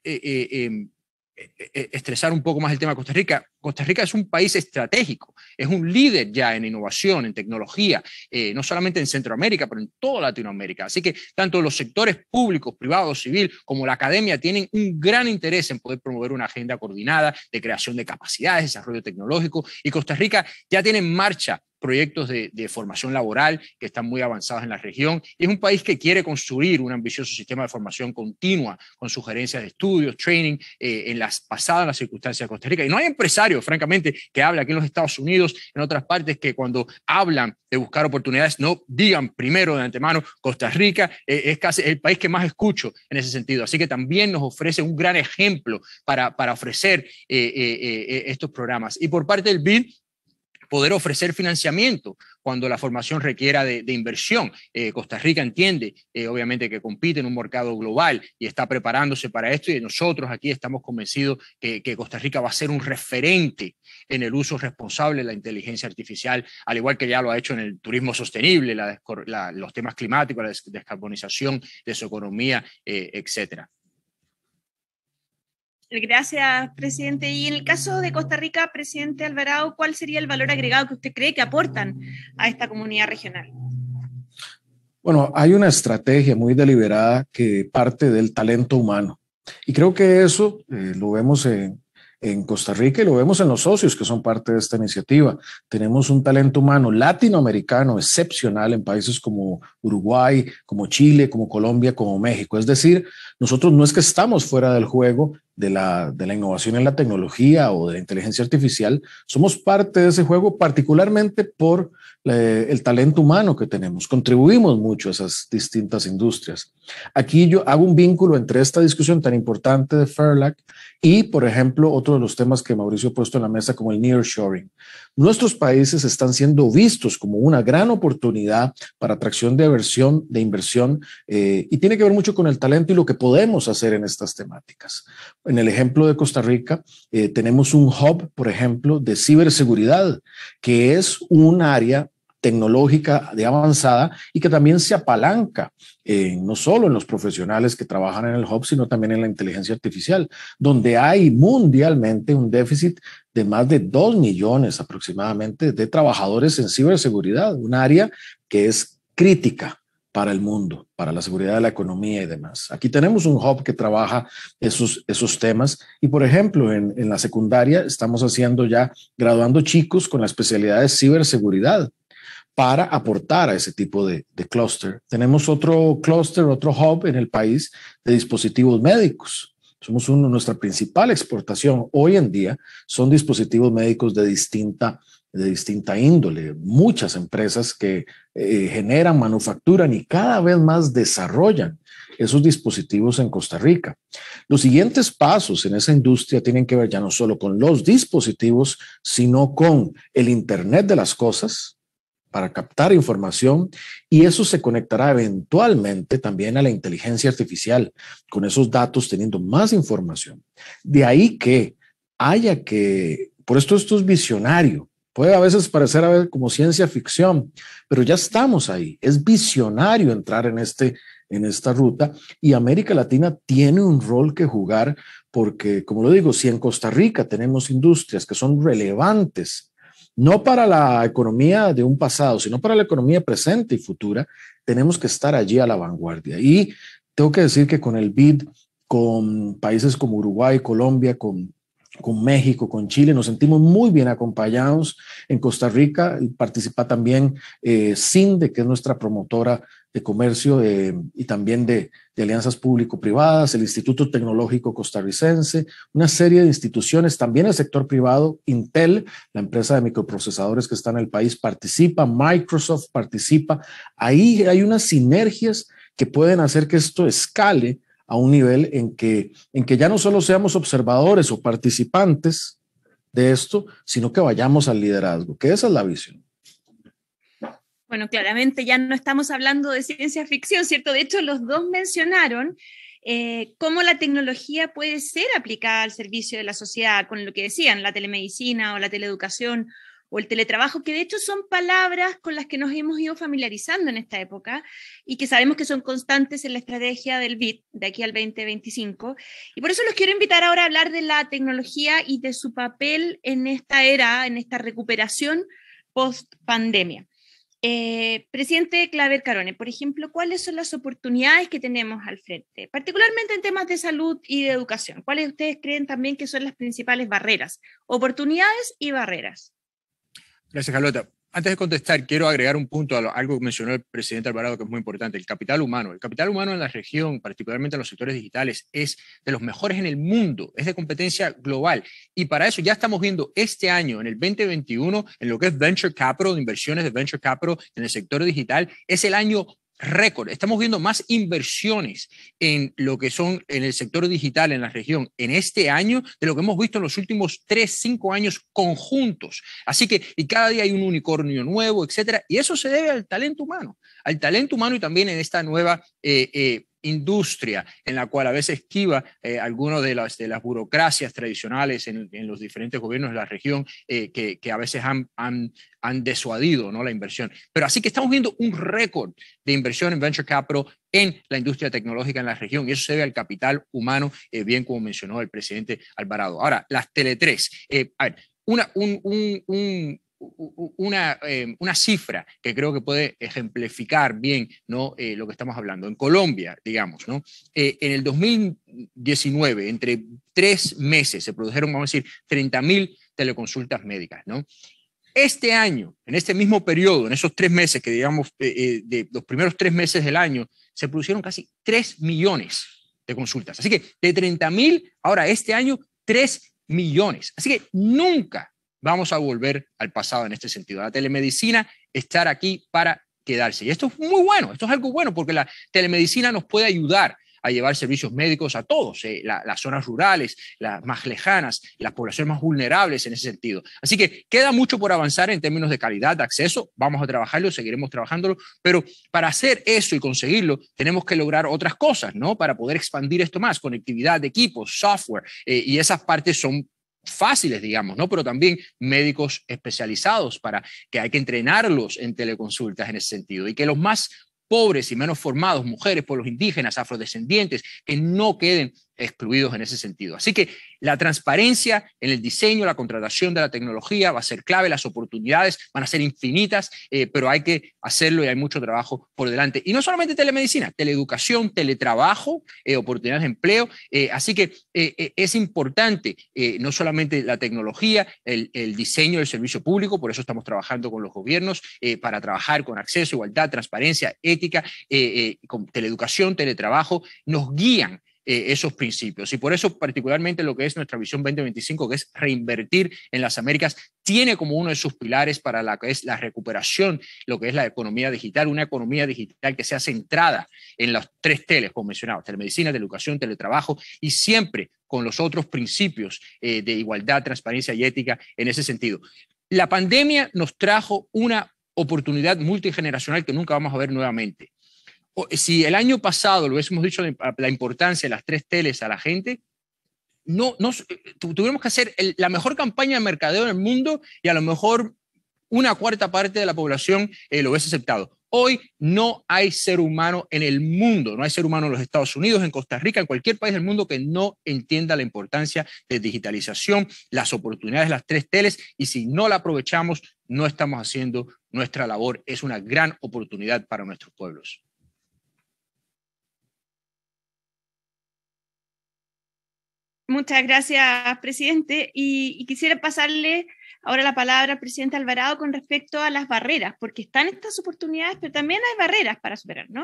estresar un poco más el tema de Costa Rica. Costa Rica es un país estratégico, es un líder ya en innovación, en tecnología, no solamente en Centroamérica, pero en toda Latinoamérica. Así que tanto los sectores públicos, privados, civil, como la academia tienen un gran interés en poder promover una agenda coordinada de creación de capacidades, desarrollo tecnológico, y Costa Rica ya tiene en marcha proyectos de formación laboral que están muy avanzados en la región, y es un país que quiere construir un ambicioso sistema de formación continua con sugerencias de estudios, training, basadas en las circunstancias de Costa Rica. Y no hay empresarios, francamente, que hablen aquí en los Estados Unidos, en otras partes, que cuando hablan de buscar oportunidades no digan primero de antemano Costa Rica. Es casi el país que más escucho en ese sentido. Así que también nos ofrece un gran ejemplo para ofrecer estos programas. Y por parte del BID, poder ofrecer financiamiento cuando la formación requiera de inversión. Costa Rica entiende, obviamente, que compite en un mercado global y está preparándose para esto, y nosotros aquí estamos convencidos que Costa Rica va a ser un referente en el uso responsable de la inteligencia artificial, al igual que ya lo ha hecho en el turismo sostenible, los temas climáticos, la descarbonización de su economía, etcétera. Gracias, presidente. Y en el caso de Costa Rica, presidente Alvarado, ¿cuál sería el valor agregado que usted cree que aportan a esta comunidad regional? Bueno, hay una estrategia muy deliberada que parte del talento humano. Y creo que eso lo vemos en Costa Rica y lo vemos en los socios que son parte de esta iniciativa. Tenemos un talento humano latinoamericano excepcional en países como Uruguay, como Chile, como Colombia, como México. Es decir, nosotros no es que estamos fuera del juego de la innovación en la tecnología o de la inteligencia artificial, somos parte de ese juego, particularmente por el talento humano que tenemos. Contribuimos mucho a esas distintas industrias. Aquí yo hago un vínculo entre esta discusión tan importante de FAIRLAC y, por ejemplo, otro de los temas que Mauricio ha puesto en la mesa, como el nearshoring. Nuestros países están siendo vistos como una gran oportunidad para atracción de inversión, y tiene que ver mucho con el talento y lo que podemos hacer en estas temáticas. En el ejemplo de Costa Rica, tenemos un hub, por ejemplo, de ciberseguridad, que es un área tecnológica de avanzada y que también se apalanca no solo en los profesionales que trabajan en el hub, sino también en la inteligencia artificial, donde hay mundialmente un déficit de más de 2 millones aproximadamente de trabajadores en ciberseguridad, un área que es crítica para el mundo, para la seguridad de la economía y demás. Aquí tenemos un hub que trabaja esos temas y, por ejemplo, en la secundaria estamos graduando chicos con la especialidad de ciberseguridad para aportar a ese tipo de clúster. Tenemos otro clúster, otro hub en el país de dispositivos médicos. Nuestra principal exportación hoy en día son dispositivos médicos de distinta índole. Muchas empresas que generan, manufacturan y cada vez más desarrollan esos dispositivos en Costa Rica. Los siguientes pasos en esa industria tienen que ver ya no solo con los dispositivos, sino con el Internet de las cosas, para captar información, y eso se conectará eventualmente también a la inteligencia artificial, con esos datos teniendo más información. De ahí que por esto es visionario, puede a veces parecer como ciencia ficción, pero ya estamos ahí, es visionario entrar en esta ruta, y América Latina tiene un rol que jugar porque, como lo digo, si en Costa Rica tenemos industrias que son relevantes, no para la economía de un pasado, sino para la economía presente y futura, tenemos que estar allí a la vanguardia. Y tengo que decir que con el BID, con países como Uruguay, Colombia, con México, con Chile, nos sentimos muy bien acompañados. En Costa Rica participa también CINDE, que es nuestra promotora de comercio y también de alianzas público-privadas, el Instituto Tecnológico Costarricense, una serie de instituciones, también el sector privado, Intel, la empresa de microprocesadores que está en el país, participa, Microsoft participa. Ahí hay unas sinergias que pueden hacer que esto escale a un nivel en que ya no solo seamos observadores o participantes de esto, sino que vayamos al liderazgo, que esa es la visión. Bueno, claramente ya no estamos hablando de ciencia ficción, ¿cierto? De hecho, los dos mencionaron cómo la tecnología puede ser aplicada al servicio de la sociedad, con lo que decían, la telemedicina o la teleeducación o el teletrabajo, que de hecho son palabras con las que nos hemos ido familiarizando en esta época y que sabemos que son constantes en la estrategia del BID de aquí al 2025. Y por eso los quiero invitar ahora a hablar de la tecnología y de su papel en esta era, en esta recuperación post-pandemia. Presidente Claver Carone, por ejemplo, ¿cuáles son las oportunidades que tenemos al frente, particularmente en temas de salud y de educación? ¿Cuáles ustedes creen también que son las principales barreras, oportunidades y barreras? Gracias, Carlota. Antes de contestar, quiero agregar un punto a algo que mencionó el presidente Alvarado, que es muy importante, el capital humano. El capital humano en la región, particularmente en los sectores digitales, es de los mejores en el mundo, es de competencia global. Y para eso ya estamos viendo este año, en el 2021, en lo que es Venture Capital, inversiones de Venture Capital en el sector digital, es el año récord. Estamos viendo más inversiones en lo que son en el sector digital en la región en este año de lo que hemos visto en los últimos 3-5 años conjuntos. Así que, y cada día hay un unicornio nuevo, etcétera. Y eso se debe al talento humano y también en esta nueva industria en la cual a veces esquiva algunas de las burocracias tradicionales en los diferentes gobiernos de la región que a veces han disuadido, ¿no?, la inversión. Pero así que estamos viendo un récord de inversión en Venture Capital en la industria tecnológica en la región, y eso se debe al capital humano, bien como mencionó el presidente Alvarado. Ahora, las Tele3. A ver, una cifra que creo que puede ejemplificar bien, ¿no?, lo que estamos hablando. En Colombia, digamos, ¿no?, en el 2019, entre 3 meses, se produjeron, vamos a decir, 30.000 teleconsultas médicas, ¿no? Este año, en este mismo periodo, en esos 3 meses, que digamos, de los primeros 3 meses del año, se produjeron casi 3 millones de consultas. Así que de 30.000, ahora este año, 3 millones. Así que nunca vamos a volver al pasado en este sentido. La telemedicina estar aquí para quedarse. Y esto es muy bueno, esto es algo bueno, porque la telemedicina nos puede ayudar a llevar servicios médicos a todos, las zonas rurales, las más lejanas, las poblaciones más vulnerables en ese sentido. Así que queda mucho por avanzar en términos de calidad, de acceso. Vamos a trabajarlo, seguiremos trabajándolo, pero para hacer eso y conseguirlo, tenemos que lograr otras cosas, ¿no?, para poder expandir esto más, conectividad de equipos, software, y esas partes son fáciles, digamos, ¿no? Pero también médicos especializados para que hay que entrenarlos en teleconsultas en ese sentido, y que los más pobres y menos formados, mujeres, pueblos indígenas, afrodescendientes, que no queden excluidos en ese sentido. Así que la transparencia en el diseño, la contratación de la tecnología va a ser clave, las oportunidades van a ser infinitas, pero hay que hacerlo y hay mucho trabajo por delante. Y no solamente telemedicina, teleeducación, teletrabajo, oportunidades de empleo. Así que es importante no solamente la tecnología, el diseño del servicio público, por eso estamos trabajando con los gobiernos para trabajar con acceso, igualdad, transparencia, ética, con teleeducación, teletrabajo, nos guían esos principios. Y por eso particularmente lo que es nuestra visión 2025, que es reinvertir en las Américas, tiene como uno de sus pilares para la que es la recuperación, lo que es la economía digital, una economía digital que sea centrada en los 3 teles, como mencionaba, telemedicina, teleeducación, teletrabajo, y siempre con los otros principios de igualdad, transparencia y ética en ese sentido. La pandemia nos trajo una oportunidad multigeneracional que nunca vamos a ver nuevamente. Si el año pasado lo hubiésemos dicho la importancia de las 3 teles a la gente, tuvimos que hacer la mejor campaña de mercadeo del mundo y a lo mejor una cuarta parte de la población lo hubiese aceptado. Hoy no hay ser humano en el mundo, no hay ser humano en los Estados Unidos, en Costa Rica, en cualquier país del mundo que no entienda la importancia de digitalización, las oportunidades de las 3 teles, y si no la aprovechamos, no estamos haciendo nuestra labor. Es una gran oportunidad para nuestros pueblos. Muchas gracias, presidente. Y quisiera pasarle ahora la palabra al presidente Alvarado con respecto a las barreras, porque están estas oportunidades, pero también hay barreras para superar, ¿no?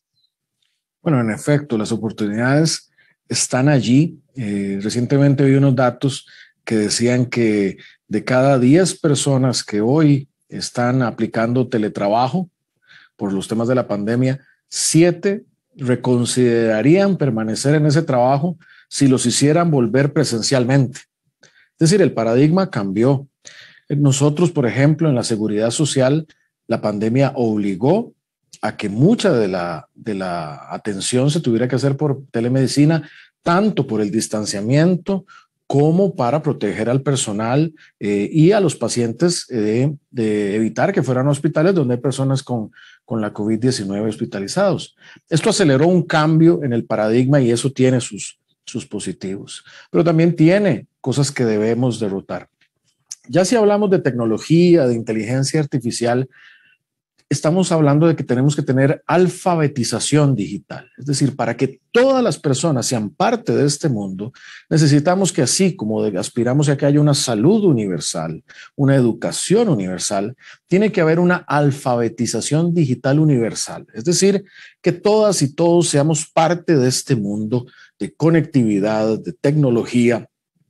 Bueno, en efecto, las oportunidades están allí. Recientemente vi unos datos que decían que de cada 10 personas que hoy están aplicando teletrabajo por los temas de la pandemia, 7 reconsiderarían permanecer en ese trabajo si los hicieran volver presencialmente. Es decir, el paradigma cambió. Nosotros, por ejemplo, en la seguridad social, la pandemia obligó a que mucha de la atención se tuviera que hacer por telemedicina, tanto por el distanciamiento como para proteger al personal y a los pacientes de evitar que fueran a hospitales donde hay personas con la COVID-19 hospitalizados. Esto aceleró un cambio en el paradigma y eso tiene sus positivos, pero también tiene cosas que debemos derrotar. Ya si hablamos de tecnología, de inteligencia artificial, estamos hablando de que tenemos que tener alfabetización digital. Es decir, para que todas las personas sean parte de este mundo, necesitamos que así como aspiramos a que haya una salud universal, una educación universal, tiene que haber una alfabetización digital universal. Es decir, que todas y todos seamos parte de este mundo de conectividad, de tecnología.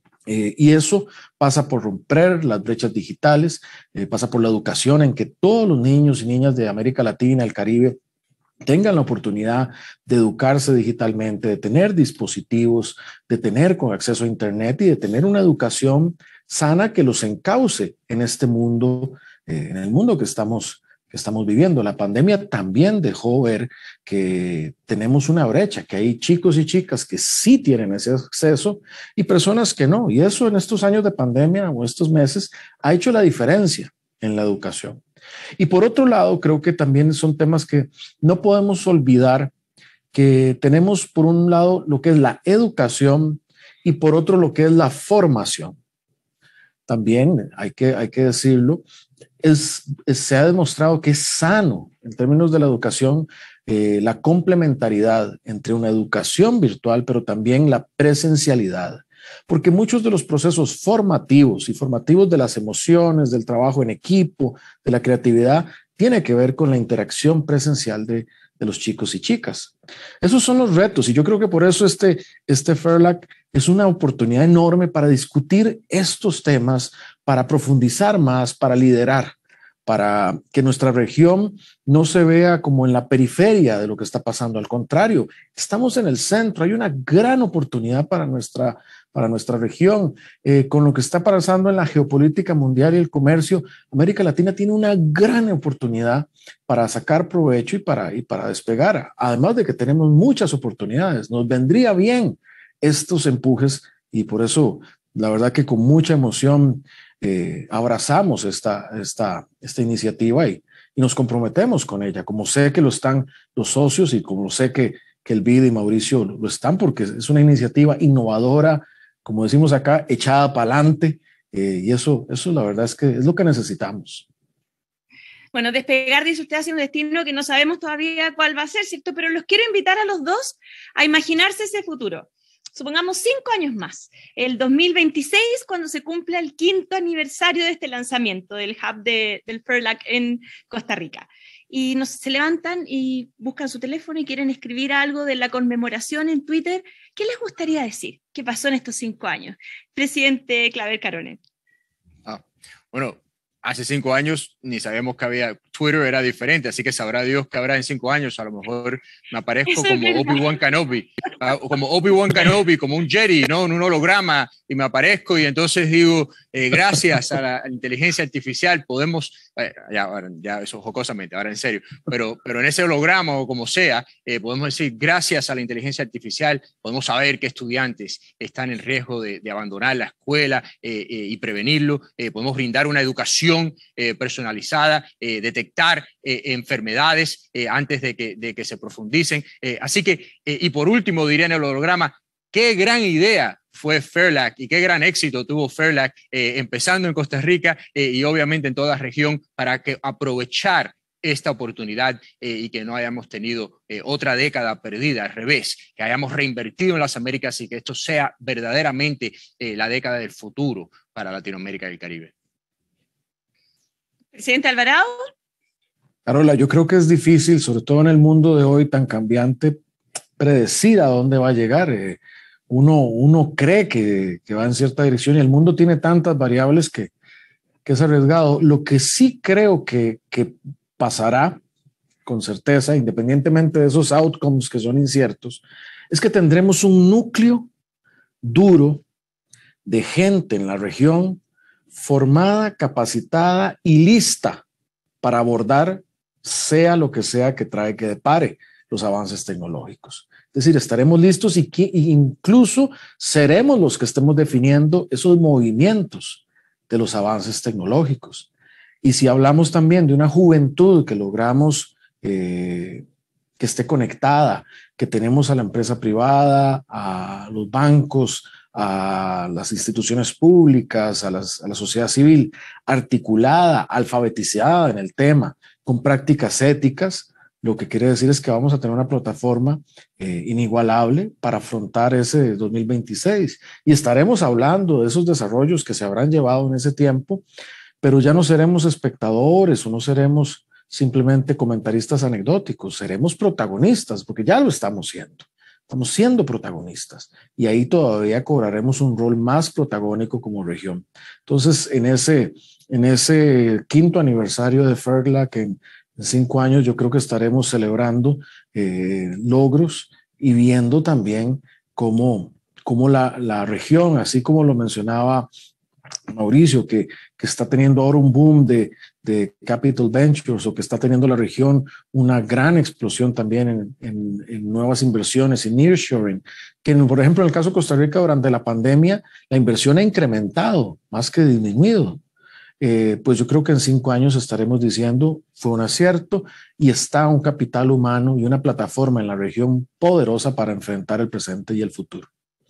Y eso pasa por romper las brechas digitales, pasa por la educación en que todos los niños y niñas de América Latina, el Caribe, tengan la oportunidad de educarse digitalmente, de tener dispositivos, de tener con acceso a Internet y de tener una educación sana que los encauce en este mundo, en el mundo que estamos viviendo. La pandemia también dejó ver que tenemos una brecha, que hay chicos y chicas que sí tienen ese acceso y personas que no. Y eso en estos años de pandemia o estos meses ha hecho la diferencia en la educación. Y por otro lado, creo que también son temas que no podemos olvidar, que tenemos por un lado lo que es la educación y por otro lo que es la formación. También hay que decirlo, se ha demostrado que es sano en términos de la educación la complementariedad entre una educación virtual, pero también la presencialidad. Porque muchos de los procesos formativos y formativos de las emociones, del trabajo en equipo, de la creatividad, tiene que ver con la interacción presencial de los chicos y chicas. Esos son los retos y yo creo que por eso este FAIRLAC es una oportunidad enorme para discutir estos temas, para profundizar más, para liderar, para que nuestra región no se vea como en la periferia de lo que está pasando. Al contrario, estamos en el centro. Hay una gran oportunidad para nuestra región. Con lo que está pasando en la geopolítica mundial y el comercio, América Latina tiene una gran oportunidad para sacar provecho y para despegar. Además de que tenemos muchas oportunidades, nos vendría bien estos empujes y por eso, la verdad que con mucha emoción abrazamos esta iniciativa y nos comprometemos con ella, como sé que lo están los socios y como sé que que el BID y Mauricio lo están, porque es una iniciativa innovadora, como decimos acá, echada para adelante, y eso la verdad es que es lo que necesitamos. Bueno, despegar, dice usted, hacia un destino que no sabemos todavía cuál va a ser, ¿cierto? Pero los quiero invitar a los dos a imaginarse ese futuro. Supongamos 5 años más, el 2026, cuando se cumpla el 5º aniversario de este lanzamiento del hub del FERLAC en Costa Rica. Y se levantan y buscan su teléfono y quieren escribir algo de la conmemoración en Twitter. ¿Qué les gustaría decir? ¿Qué pasó en estos 5 años? Presidente Claver Caronet. Bueno, hace 5 años ni sabíamos que había, Twitter era diferente, así que sabrá Dios que habrá en 5 años. A lo mejor me aparezco como Obi-Wan Kenobi, como un Jedi, ¿no? En un holograma, y me aparezco y entonces digo, gracias a la inteligencia artificial podemos, ya eso jocosamente, ahora en serio, pero en ese holograma o como sea, podemos decir, gracias a la inteligencia artificial podemos saber qué estudiantes están en riesgo de abandonar la escuela y prevenirlo, podemos brindar una educación personalizada, detectar enfermedades antes de que se profundicen. Así que, y por último diría en el holograma, qué gran idea fue FERLAC y qué gran éxito tuvo FERLAC empezando en Costa Rica y obviamente en toda la región para aprovechar esta oportunidad y que no hayamos tenido otra década perdida, al revés, que hayamos reinvertido en las Américas y que esto sea verdaderamente la década del futuro para Latinoamérica y el Caribe. Presidente Alvarado. Carola, yo creo que es difícil, sobre todo en el mundo de hoy tan cambiante, predecir a dónde va a llegar. Uno cree que va en cierta dirección y el mundo tiene tantas variables que es arriesgado. Lo que sí creo que pasará con certeza, independientemente de esos outcomes que son inciertos, es que tendremos un núcleo duro de gente en la región formada, capacitada y lista para abordar sea lo que sea que trae que depare los avances tecnológicos. Es decir, estaremos listos y incluso seremos los que estemos definiendo esos movimientos de los avances tecnológicos. Y si hablamos también de una juventud que logramos que esté conectada, que tenemos a la empresa privada, a los bancos, a las instituciones públicas, a la sociedad civil, articulada, alfabetizada en el tema, con prácticas éticas, lo que quiere decir es que vamos a tener una plataforma inigualable para afrontar ese 2026 y estaremos hablando de esos desarrollos que se habrán llevado en ese tiempo, pero ya no seremos espectadores o no seremos simplemente comentaristas anecdóticos, seremos protagonistas porque ya lo estamos siendo. Estamos siendo protagonistas y ahí todavía cobraremos un rol más protagónico como región. Entonces, en ese 5º aniversario de FERLAC, en 5 años, yo creo que estaremos celebrando logros y viendo también cómo la región, así como lo mencionaba Mauricio, que está teniendo ahora un boom de Capital Ventures o que está teniendo la región una gran explosión también en nuevas inversiones, en nearshoring, que por ejemplo en el caso de Costa Rica durante la pandemia la inversión ha incrementado más que disminuido. Pues yo creo que en 5 años estaremos diciendo fue un acierto y está un capital humano y una plataforma en la región poderosa para enfrentar el presente y el futuro.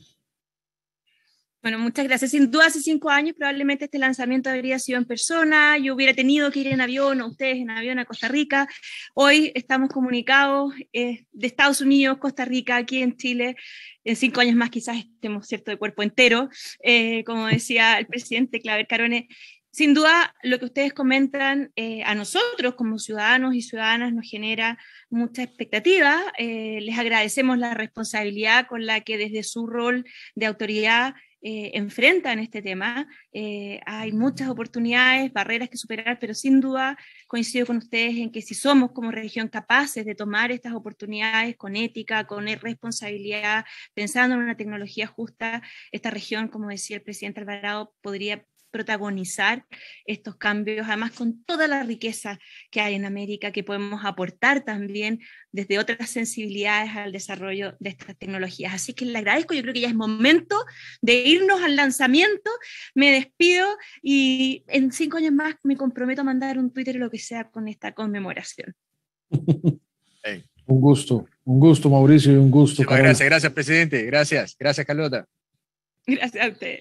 Bueno, muchas gracias. Sin duda, hace 5 años probablemente este lanzamiento habría sido en persona, yo hubiera tenido que ir en avión, o ustedes en avión a Costa Rica. Hoy estamos comunicados de Estados Unidos, Costa Rica, aquí en Chile. En 5 años más quizás estemos, ¿cierto?, de cuerpo entero, como decía el presidente Claver Caronet. Sin duda, lo que ustedes comentan a nosotros como ciudadanos y ciudadanas nos genera mucha expectativa. Les agradecemos la responsabilidad con la que desde su rol de autoridad enfrentan este tema. Hay muchas oportunidades, barreras que superar, pero sin duda coincido con ustedes en que si somos como región capaces de tomar estas oportunidades con ética, con responsabilidad, pensando en una tecnología justa, esta región, como decía el presidente Alvarado, podría protagonizar estos cambios, además con toda la riqueza que hay en América, que podemos aportar también desde otras sensibilidades al desarrollo de estas tecnologías. Así que le agradezco, yo creo que ya es momento de irnos al lanzamiento. Me despido y en 5 años más me comprometo a mandar un Twitter o lo que sea con esta conmemoración. Hey, Un gusto, Mauricio, y un gusto, Carol. Gracias, presidente. Gracias, Carlota. Gracias a usted.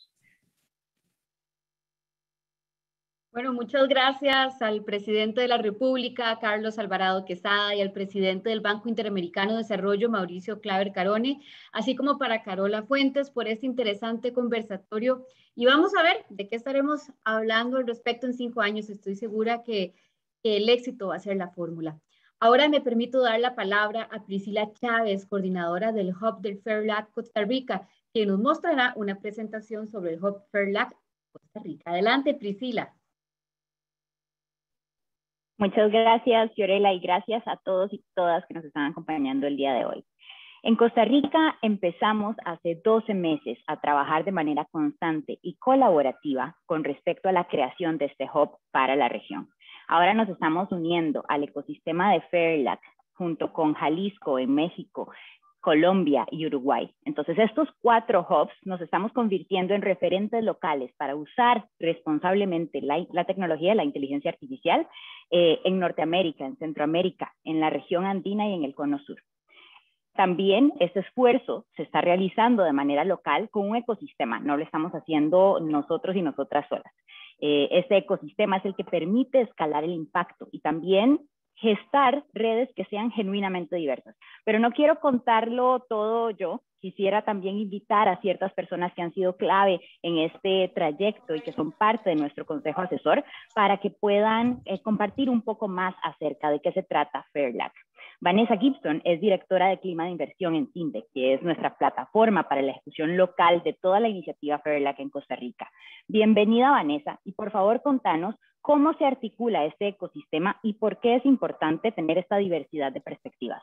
Bueno, muchas gracias al presidente de la República, Carlos Alvarado Quesada, y al presidente del Banco Interamericano de Desarrollo, Mauricio Claver Carone, así como para Carola Fuentes por este interesante conversatorio. Y vamos a ver de qué estaremos hablando al respecto en 5 años. Estoy segura que el éxito va a ser la fórmula. Ahora me permito dar la palabra a Priscila Chávez, coordinadora del Hub del FairLab Costa Rica, que nos mostrará una presentación sobre el Hub FairLab Costa Rica. Adelante, Priscila. Muchas gracias, Fiorella, y gracias a todos y todas que nos están acompañando el día de hoy. En Costa Rica empezamos hace 12 meses a trabajar de manera constante y colaborativa con respecto a la creación de este hub para la región. Ahora nos estamos uniendo al ecosistema de FairLab junto con Jalisco en México, Colombia y Uruguay. Entonces, estos 4 hubs nos estamos convirtiendo en referentes locales para usar responsablemente la tecnología de la inteligencia artificial en Norteamérica, en Centroamérica, en la región andina y en el Cono Sur. También este esfuerzo se está realizando de manera local con un ecosistema, no lo estamos haciendo nosotros y nosotras solas. Este ecosistema es el que permite escalar el impacto y también gestar redes que sean genuinamente diversas. Pero no quiero contarlo todo yo, quisiera también invitar a ciertas personas que han sido clave en este trayecto y que son parte de nuestro consejo asesor para que puedan compartir un poco más acerca de qué se trata FairLab. Vanessa Gibson es directora de Clima de Inversión en CINDE, que es nuestra plataforma para la ejecución local de toda la iniciativa FairLab en Costa Rica. Bienvenida, Vanessa, y por favor contanos cómo se articula este ecosistema y por qué es importante tener esta diversidad de perspectivas.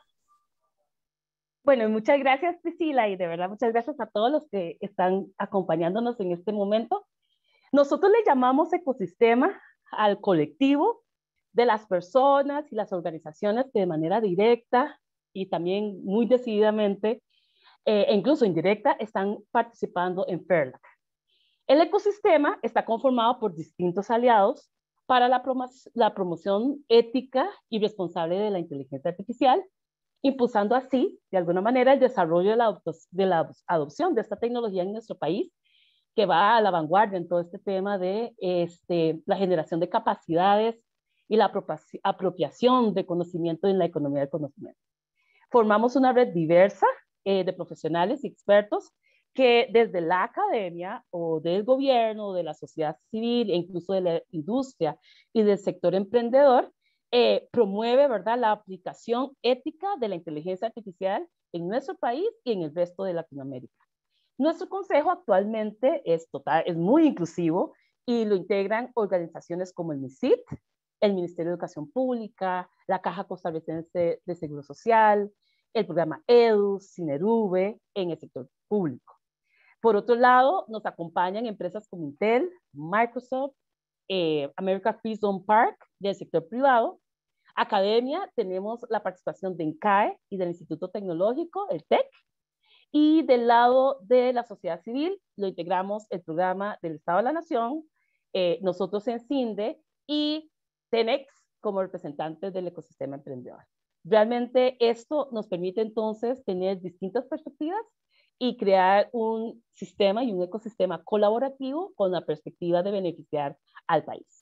Bueno, muchas gracias, Priscila, y de verdad muchas gracias a todos los que están acompañándonos en este momento. Nosotros le llamamos ecosistema al colectivo de las personas y las organizaciones que de manera directa y también muy decididamente, e incluso indirecta, están participando en FairLab. El ecosistema está conformado por distintos aliados para la promoción ética y responsable de la inteligencia artificial, impulsando así, de alguna manera, el desarrollo de la adopción de esta tecnología en nuestro país, que va a la vanguardia en todo este tema de la generación de capacidades y la apropiación de conocimiento en la economía del conocimiento. Formamos una red diversa de profesionales y expertos que desde la academia o del gobierno, de la sociedad civil e incluso de la industria y del sector emprendedor, promueve, ¿verdad?, la aplicación ética de la inteligencia artificial en nuestro país y en el resto de Latinoamérica. Nuestro consejo actualmente es muy inclusivo y lo integran organizaciones como el MISIT, el Ministerio de Educación Pública, la Caja Costarricense de Seguro Social, el programa EDU, Cinerube en el sector público. Por otro lado, nos acompañan empresas como Intel, Microsoft, America Free Zone Park del sector privado. Academia, tenemos la participación de INCAE y del Instituto Tecnológico, el TEC. Y del lado de la sociedad civil, lo integramos el programa del Estado de la Nación, nosotros en CINDE y TENEX como representantes del ecosistema emprendedor. Realmente esto nos permite entonces tener distintas perspectivas y crear un sistema y un ecosistema colaborativo con la perspectiva de beneficiar al país.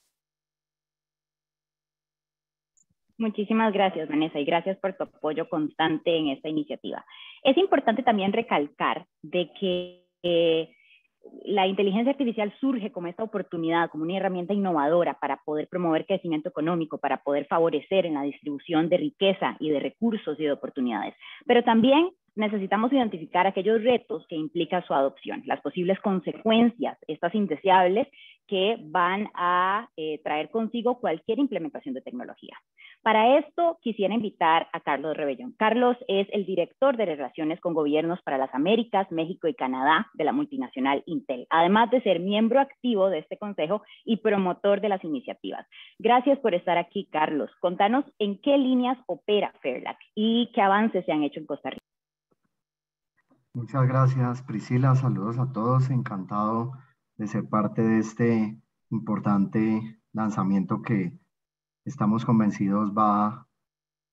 Muchísimas gracias, Vanessa, y gracias por tu apoyo constante en esta iniciativa. Es importante también recalcar de que la inteligencia artificial surge como esta oportunidad, como una herramienta innovadora para poder promover crecimiento económico, para poder favorecer en la distribución de riqueza y de recursos y de oportunidades. Pero también necesitamos identificar aquellos retos que implica su adopción, las posibles consecuencias, estas indeseables que van a traer consigo cualquier implementación de tecnología. Para esto quisiera invitar a Carlos Rebellón. Carlos es el director de Relaciones con Gobiernos para las Américas, México y Canadá de la multinacional Intel, además de ser miembro activo de este consejo y promotor de las iniciativas. Gracias por estar aquí, Carlos. Contanos en qué líneas opera FairLab y qué avances se han hecho en Costa Rica. Muchas gracias, Priscila. Saludos a todos. Encantado de ser parte de este importante lanzamiento que estamos convencidos va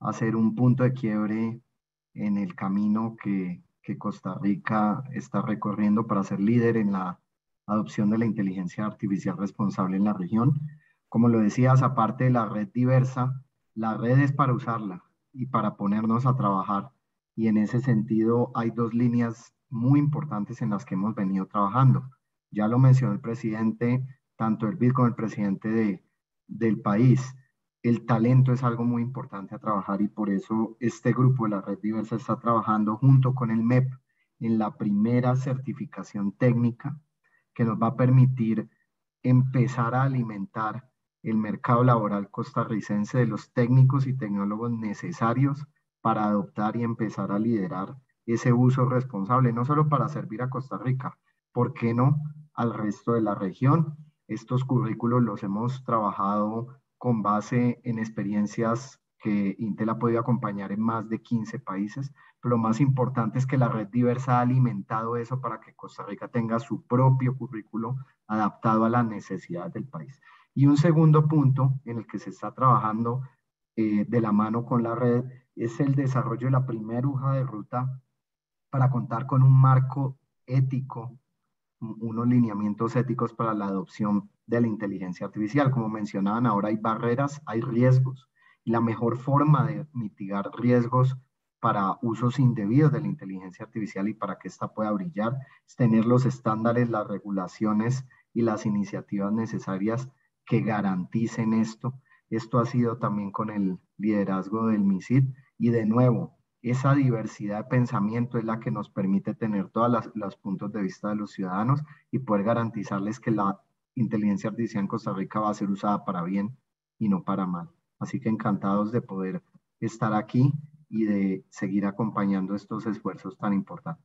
ser un punto de quiebre en el camino que Costa Rica está recorriendo para ser líder en la adopción de la inteligencia artificial responsable en la región. Como lo decías, aparte de la red diversa, la red es para usarla y para ponernos a trabajar. Y en ese sentido hay dos líneas muy importantes en las que hemos venido trabajando. Ya lo mencionó el presidente, tanto el BID como el presidente del país. El talento es algo muy importante a trabajar y por eso este grupo de la Red Diversa está trabajando junto con el MEP en la primera certificación técnica que nos va a permitir empezar a alimentar el mercado laboral costarricense de los técnicos y tecnólogos necesarios para adoptar y empezar a liderar ese uso responsable, no solo para servir a Costa Rica, ¿por qué no al resto de la región? Estos currículos los hemos trabajado con base en experiencias que Intel ha podido acompañar en más de 15 países, pero lo más importante es que la Red Diversa ha alimentado eso para que Costa Rica tenga su propio currículo adaptado a las necesidades del país. Y un segundo punto en el que se está trabajando de la mano con la red es el desarrollo de la primera hoja de ruta para contar con un marco ético, unos lineamientos éticos para la adopción de la inteligencia artificial. Como mencionaban, ahora hay barreras, hay riesgos. Y la mejor forma de mitigar riesgos para usos indebidos de la inteligencia artificial y para que ésta pueda brillar es tener los estándares, las regulaciones y las iniciativas necesarias que garanticen esto. Esto ha sido también con el liderazgo del MISID y de nuevo, esa diversidad de pensamiento es la que nos permite tener todos los puntos de vista de los ciudadanos y poder garantizarles que la inteligencia artificial en Costa Rica va a ser usada para bien y no para mal. Así que encantados de poder estar aquí y de seguir acompañando estos esfuerzos tan importantes.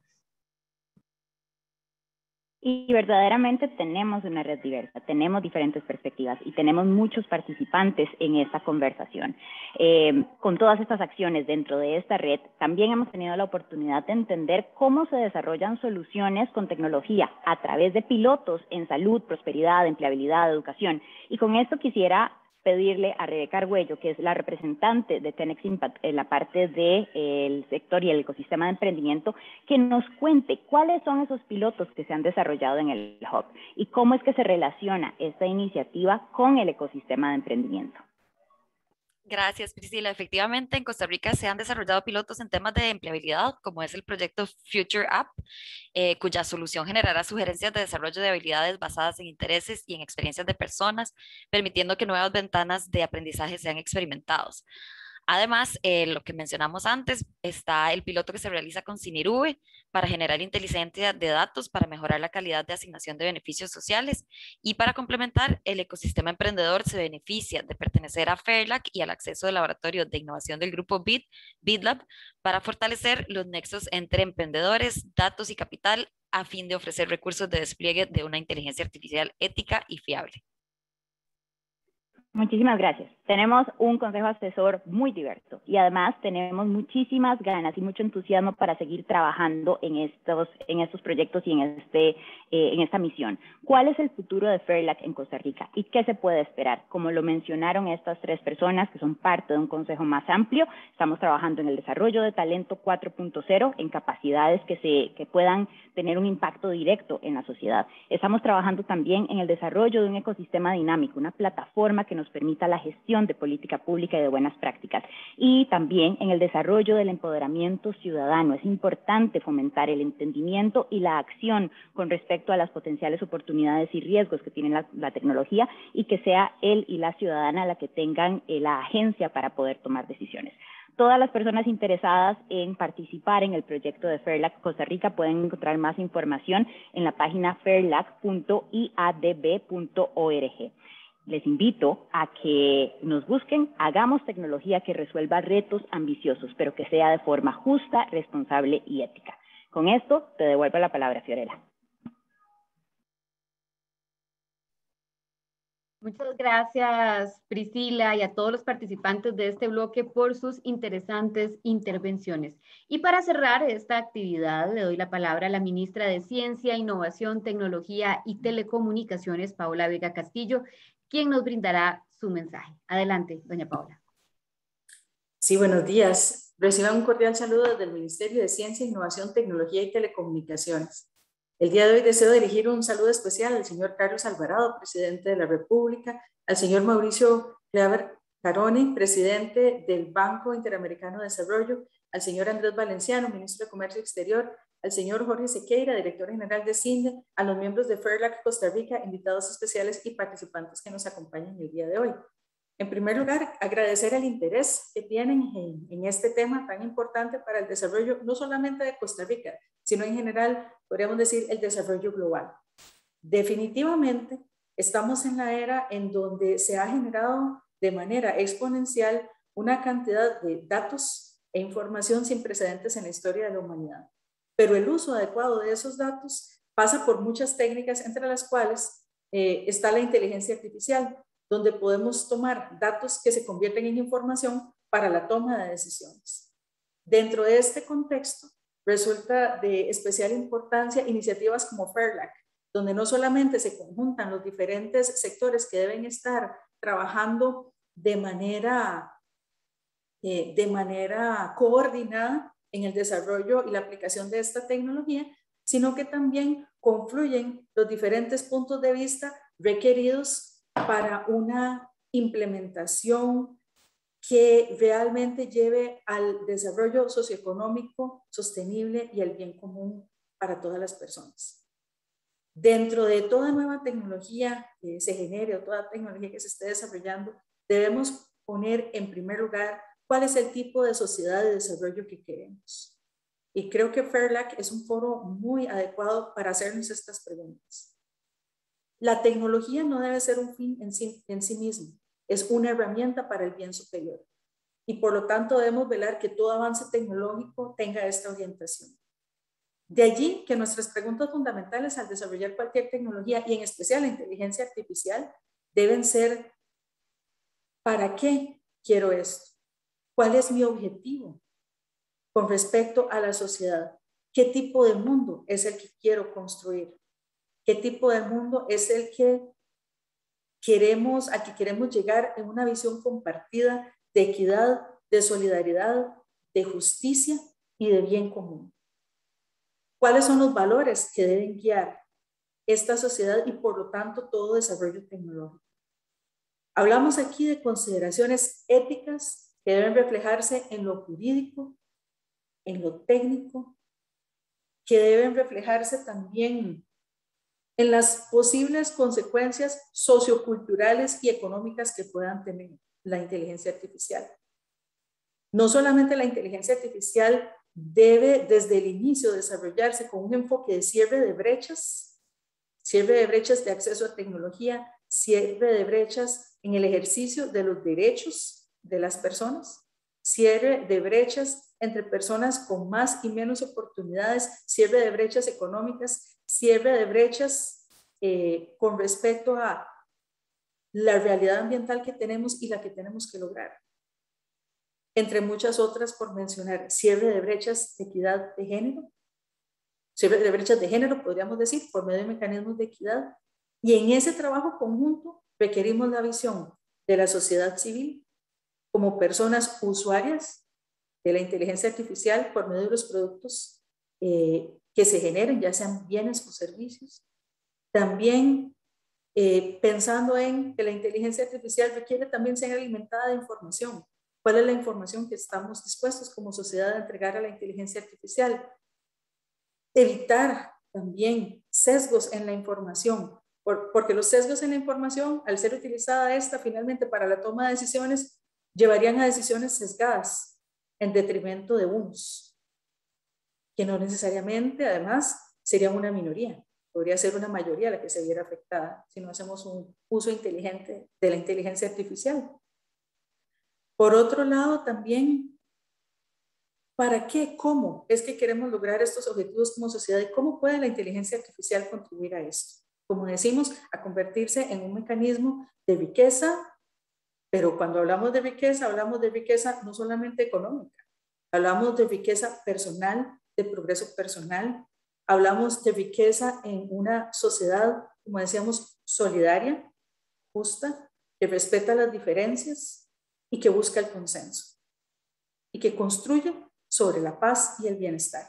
Y verdaderamente tenemos una red diversa, tenemos diferentes perspectivas y tenemos muchos participantes en esta conversación. Con todas estas acciones dentro de esta red, también hemos tenido la oportunidad de entender cómo se desarrollan soluciones con tecnología a través de pilotos en salud, prosperidad, empleabilidad, educación. Y con esto quisiera pedirle a Rebeca Argüello, que es la representante de 10X Impact en la parte del sector y el ecosistema de emprendimiento, que nos cuente cuáles son esos pilotos que se han desarrollado en el Hub y cómo es que se relaciona esta iniciativa con el ecosistema de emprendimiento. Gracias, Priscila. Efectivamente, en Costa Rica se han desarrollado pilotos en temas de empleabilidad, como es el proyecto Future App, cuya solución generará sugerencias de desarrollo de habilidades basadas en intereses y en experiencias de personas, permitiendo que nuevas ventanas de aprendizaje sean experimentados. Además, lo que mencionamos antes, está el piloto que se realiza con Cinirube para generar inteligencia de datos para mejorar la calidad de asignación de beneficios sociales y para complementar, el ecosistema emprendedor se beneficia de pertenecer a Fairlac y al acceso del laboratorio de innovación del grupo BidLab para fortalecer los nexos entre emprendedores, datos y capital a fin de ofrecer recursos de despliegue de una inteligencia artificial ética y fiable. Muchísimas gracias. Tenemos un consejo asesor muy diverso y además tenemos muchísimas ganas y mucho entusiasmo para seguir trabajando en estos proyectos y en esta misión. ¿Cuál es el futuro de Fairlac en Costa Rica y qué se puede esperar? Como lo mencionaron estas tres personas que son parte de un consejo más amplio, estamos trabajando en el desarrollo de talento 4.0 en capacidades que puedan tener un impacto directo en la sociedad. Estamos trabajando también en el desarrollo de un ecosistema dinámico, una plataforma que nos permita la gestión de política pública y de buenas prácticas. Y también en el desarrollo del empoderamiento ciudadano. Es importante fomentar el entendimiento y la acción con respecto a las potenciales oportunidades y riesgos que tiene la tecnología y que sea él y la ciudadana la que tengan la agencia para poder tomar decisiones. Todas las personas interesadas en participar en el proyecto de Fairlac Costa Rica pueden encontrar más información en la página fairlac.iadb.org. Les invito a que nos busquen, hagamos tecnología que resuelva retos ambiciosos, pero que sea de forma justa, responsable y ética. Con esto, te devuelvo la palabra, Fiorella. Muchas gracias, Priscila, y a todos los participantes de este bloque por sus interesantes intervenciones. Y para cerrar esta actividad, le doy la palabra a la ministra de Ciencia, Innovación, Tecnología y Telecomunicaciones, Paola Vega Castillo, quien nos brindará su mensaje. Adelante, doña Paola. Sí, buenos días. Reciban un cordial saludo desde el Ministerio de Ciencia, Innovación, Tecnología y Telecomunicaciones. El día de hoy deseo dirigir un saludo especial al señor Carlos Alvarado, presidente de la República, al señor Mauricio Claver Carone, presidente del Banco Interamericano de Desarrollo, al señor Andrés Valenciano, ministro de Comercio Exterior, al señor Jorge Sequeira, director general de CINDE, a los miembros de FERLAC Costa Rica, invitados especiales y participantes que nos acompañan el día de hoy. En primer lugar, agradecer el interés que tienen en este tema tan importante para el desarrollo, no solamente de Costa Rica, sino en general, podríamos decir, el desarrollo global. Definitivamente, estamos en la era en donde se ha generado de manera exponencial una cantidad de datos e información sin precedentes en la historia de la humanidad. Pero el uso adecuado de esos datos pasa por muchas técnicas, entre las cuales está la inteligencia artificial, donde podemos tomar datos que se convierten en información para la toma de decisiones. Dentro de este contexto, resulta de especial importancia iniciativas como FERLAC, donde no solamente se conjuntan los diferentes sectores que deben estar trabajando de manera coordinada en el desarrollo y la aplicación de esta tecnología, sino que también confluyen los diferentes puntos de vista requeridos para una implementación que realmente lleve al desarrollo socioeconómico sostenible y al bien común para todas las personas. Dentro de toda nueva tecnología que se genere o toda tecnología que se esté desarrollando, debemos poner en primer lugar cuál es el tipo de sociedad de desarrollo que queremos. Y creo que FERLAC es un foro muy adecuado para hacernos estas preguntas. La tecnología no debe ser un fin en sí mismo, es una herramienta para el bien superior. Y por lo tanto debemos velar que todo avance tecnológico tenga esta orientación. De allí que nuestras preguntas fundamentales al desarrollar cualquier tecnología, y en especial la inteligencia artificial, deben ser: ¿para qué quiero esto? ¿Cuál es mi objetivo con respecto a la sociedad? ¿Qué tipo de mundo es el que quiero construir? ¿Qué tipo de mundo es el que queremos llegar en una visión compartida de equidad, de solidaridad, de justicia y de bien común? ¿Cuáles son los valores que deben guiar esta sociedad y por lo tanto todo desarrollo tecnológico? Hablamos aquí de consideraciones éticas que deben reflejarse en lo jurídico, en lo técnico, que deben reflejarse también en las posibles consecuencias socioculturales y económicas que puedan tener la inteligencia artificial. No solamente la inteligencia artificial debe desde el inicio desarrollarse con un enfoque de cierre de brechas de acceso a tecnología, cierre de brechas en el ejercicio de los derechos de las personas, cierre de brechas entre personas con más y menos oportunidades, cierre de brechas económicas, cierre de brechas con respecto a la realidad ambiental que tenemos y la que tenemos que lograr. Entre muchas otras, por mencionar, cierre de brechas de equidad de género, cierre de brechas de género, podríamos decir, por medio de mecanismos de equidad. Y en ese trabajo conjunto requerimos la visión de la sociedad civil como personas usuarias de la inteligencia artificial por medio de los productos que se generen, ya sean bienes o servicios. También pensando en que la inteligencia artificial requiere también ser alimentada de información. ¿Cuál es la información que estamos dispuestos como sociedad a entregar a la inteligencia artificial? Evitar también sesgos en la información, porque los sesgos en la información, al ser utilizada esta finalmente para la toma de decisiones, llevarían a decisiones sesgadas en detrimento de unos, que no necesariamente, además, sería una minoría. Podría ser una mayoría la que se viera afectada si no hacemos un uso inteligente de la inteligencia artificial. Por otro lado, también, ¿para qué? ¿Cómo es que queremos lograr estos objetivos como sociedad y cómo puede la inteligencia artificial contribuir a esto? Como decimos, a convertirse en un mecanismo de riqueza, pero cuando hablamos de riqueza no solamente económica, hablamos de riqueza personal, de progreso personal, hablamos de riqueza en una sociedad, como decíamos, solidaria, justa, que respeta las diferencias y que busca el consenso. y que construye sobre la paz y el bienestar.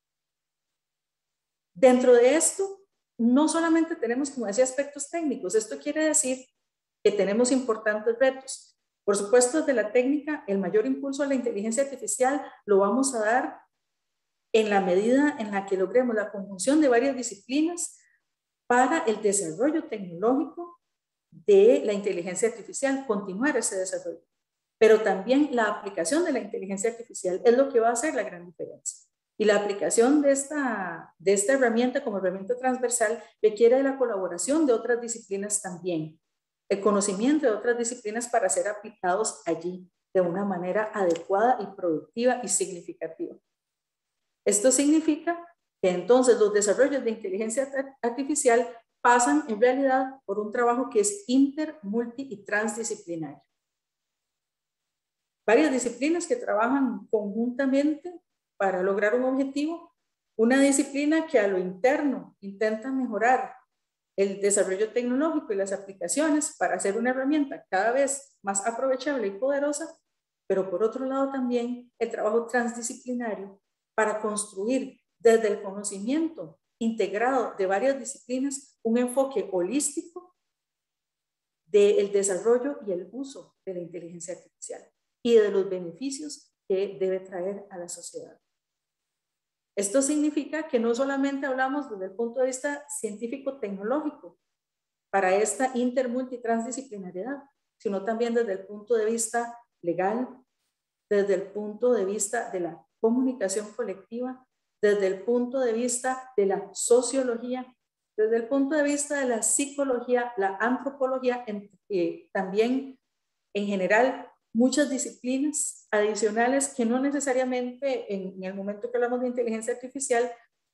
Dentro de esto, no solamente tenemos, como decía, aspectos técnicos. Esto quiere decir que tenemos importantes retos. Por supuesto, desde la técnica, el mayor impulso a la inteligencia artificial lo vamos a dar en la medida en la que logremos la conjunción de varias disciplinas para el desarrollo tecnológico de la inteligencia artificial, continuar ese desarrollo. Pero también la aplicación de la inteligencia artificial es lo que va a hacer la gran diferencia. Y la aplicación de esta herramienta como herramienta transversal requiere de la colaboración de otras disciplinas también, el conocimiento de otras disciplinas para ser aplicados allí de una manera adecuada y productiva y significativa. Esto significa que entonces los desarrollos de inteligencia artificial pasan en realidad por un trabajo que es inter, multi y transdisciplinario. Varias disciplinas que trabajan conjuntamente para lograr un objetivo. Una disciplina que a lo interno intenta mejorar el desarrollo tecnológico y las aplicaciones para hacer una herramienta cada vez más aprovechable y poderosa, pero por otro lado también el trabajo transdisciplinario para construir desde el conocimiento integrado de varias disciplinas un enfoque holístico del desarrollo y el uso de la inteligencia artificial y de los beneficios que debe traer a la sociedad. Esto significa que no solamente hablamos desde el punto de vista científico-tecnológico para esta inter, multi y transdisciplinariedad, sino también desde el punto de vista legal, desde el punto de vista de la comunicación colectiva, desde el punto de vista de la sociología, desde el punto de vista de la psicología, la antropología, también en general muchas disciplinas adicionales que no necesariamente en el momento que hablamos de inteligencia artificial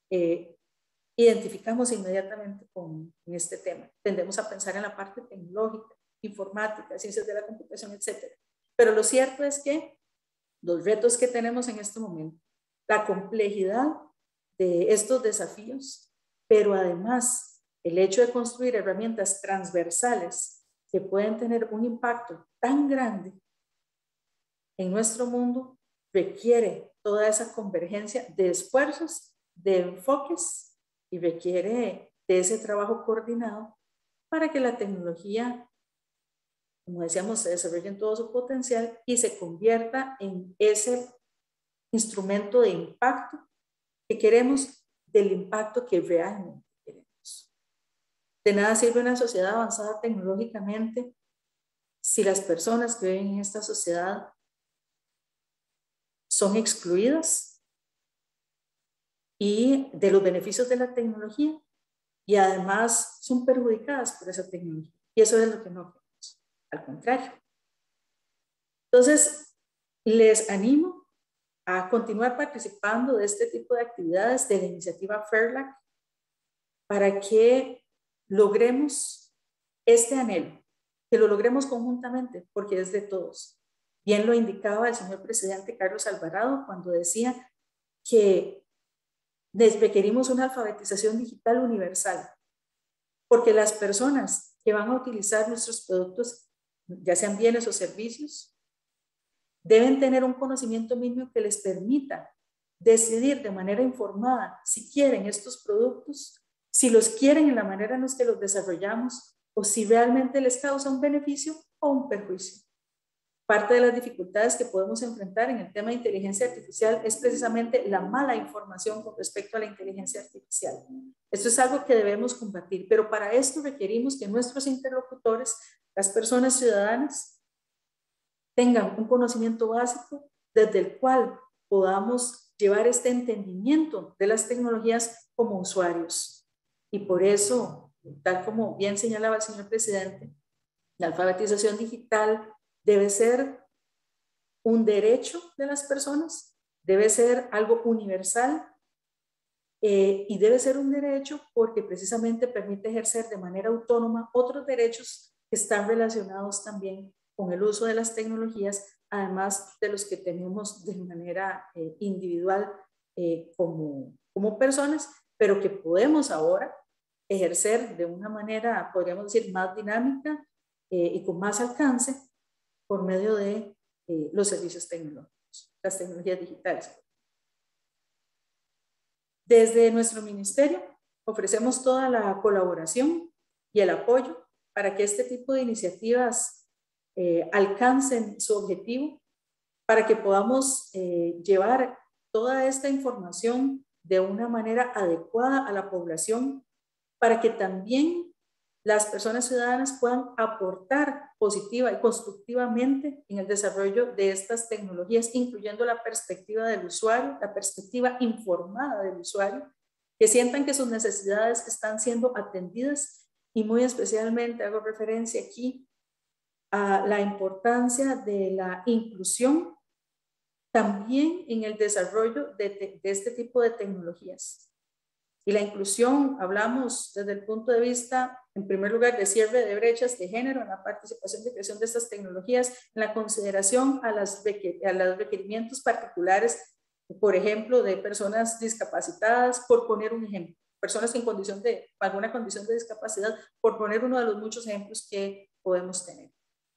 identificamos inmediatamente con este tema. Tendemos a pensar en la parte tecnológica, informática, ciencias de la computación, etc. Pero lo cierto es que los retos que tenemos en este momento, la complejidad de estos desafíos, pero además el hecho de construir herramientas transversales que pueden tener un impacto tan grande en nuestro mundo requiere toda esa convergencia de esfuerzos, de enfoques y requiere de ese trabajo coordinado para que la tecnología, como decíamos, se desarrolle en todo su potencial y se convierta en ese instrumento de impacto que queremos, del impacto que realmente queremos. De nada sirve una sociedad avanzada tecnológicamente si las personas que viven en esta sociedad son excluidas y de los beneficios de la tecnología y además son perjudicadas por esa tecnología. Y eso es lo que no queremos, al contrario. Entonces, les animo a continuar participando de este tipo de actividades de la iniciativa FAIRLAC para que logremos este anhelo, que lo logremos conjuntamente, porque es de todos. Bien lo indicaba el señor presidente Carlos Alvarado cuando decía que requerimos una alfabetización digital universal, porque las personas que van a utilizar nuestros productos, ya sean bienes o servicios, deben tener un conocimiento mínimo que les permita decidir de manera informada si quieren estos productos, si los quieren en la manera en la que los desarrollamos o si realmente les causa un beneficio o un perjuicio. Parte de las dificultades que podemos enfrentar en el tema de inteligencia artificial es precisamente la mala información con respecto a la inteligencia artificial. Esto es algo que debemos combatir, pero para esto requerimos que nuestros interlocutores, las personas ciudadanas, tengan un conocimiento básico desde el cual podamos llevar este entendimiento de las tecnologías como usuarios. Y por eso, tal como bien señalaba el señor presidente, la alfabetización digital debe ser un derecho de las personas, debe ser algo universal y debe ser un derecho porque precisamente permite ejercer de manera autónoma otros derechos que están relacionados también con el uso de las tecnologías, además de los que tenemos de manera individual como personas, pero que podemos ahora ejercer de una manera, podríamos decir, más dinámica y con más alcance por medio de los servicios tecnológicos. las tecnologías digitales. Desde nuestro ministerio ofrecemos toda la colaboración y el apoyo para que este tipo de iniciativas alcancen su objetivo, para que podamos llevar toda esta información de una manera adecuada a la población, para que también las personas ciudadanas puedan aportar positiva y constructivamente en el desarrollo de estas tecnologías, incluyendo la perspectiva del usuario, la perspectiva informada del usuario, que sientan que sus necesidades están siendo atendidas, y muy especialmente hago referencia aquí a la importancia de la inclusión también en el desarrollo de este tipo de tecnologías. Y la inclusión, hablamos desde el punto de vista, en primer lugar, de cierre de brechas de género en la participación de creación de estas tecnologías, en la consideración a los requerimientos particulares, por ejemplo, de personas discapacitadas, por poner un ejemplo, personas en condición de, alguna condición de discapacidad, por poner uno de los muchos ejemplos que podemos tener.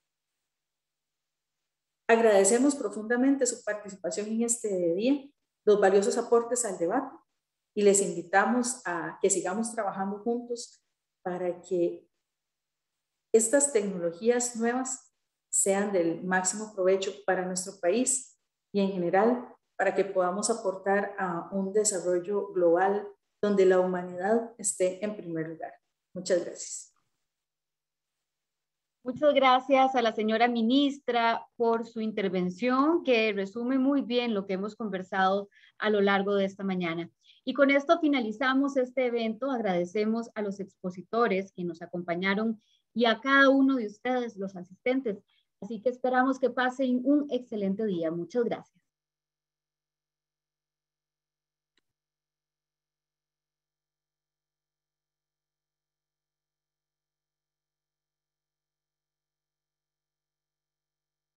Agradecemos profundamente su participación en este día, los valiosos aportes al debate, y les invitamos a que sigamos trabajando juntos para que estas tecnologías nuevas sean del máximo provecho para nuestro país y en general para que podamos aportar a un desarrollo global donde la humanidad esté en primer lugar. Muchas gracias. Muchas gracias a la señora ministra por su intervención, que resume muy bien lo que hemos conversado a lo largo de esta mañana. Y con esto finalizamos este evento. Agradecemos a los expositores que nos acompañaron y a cada uno de ustedes, los asistentes. Así que esperamos que pasen un excelente día. Muchas gracias.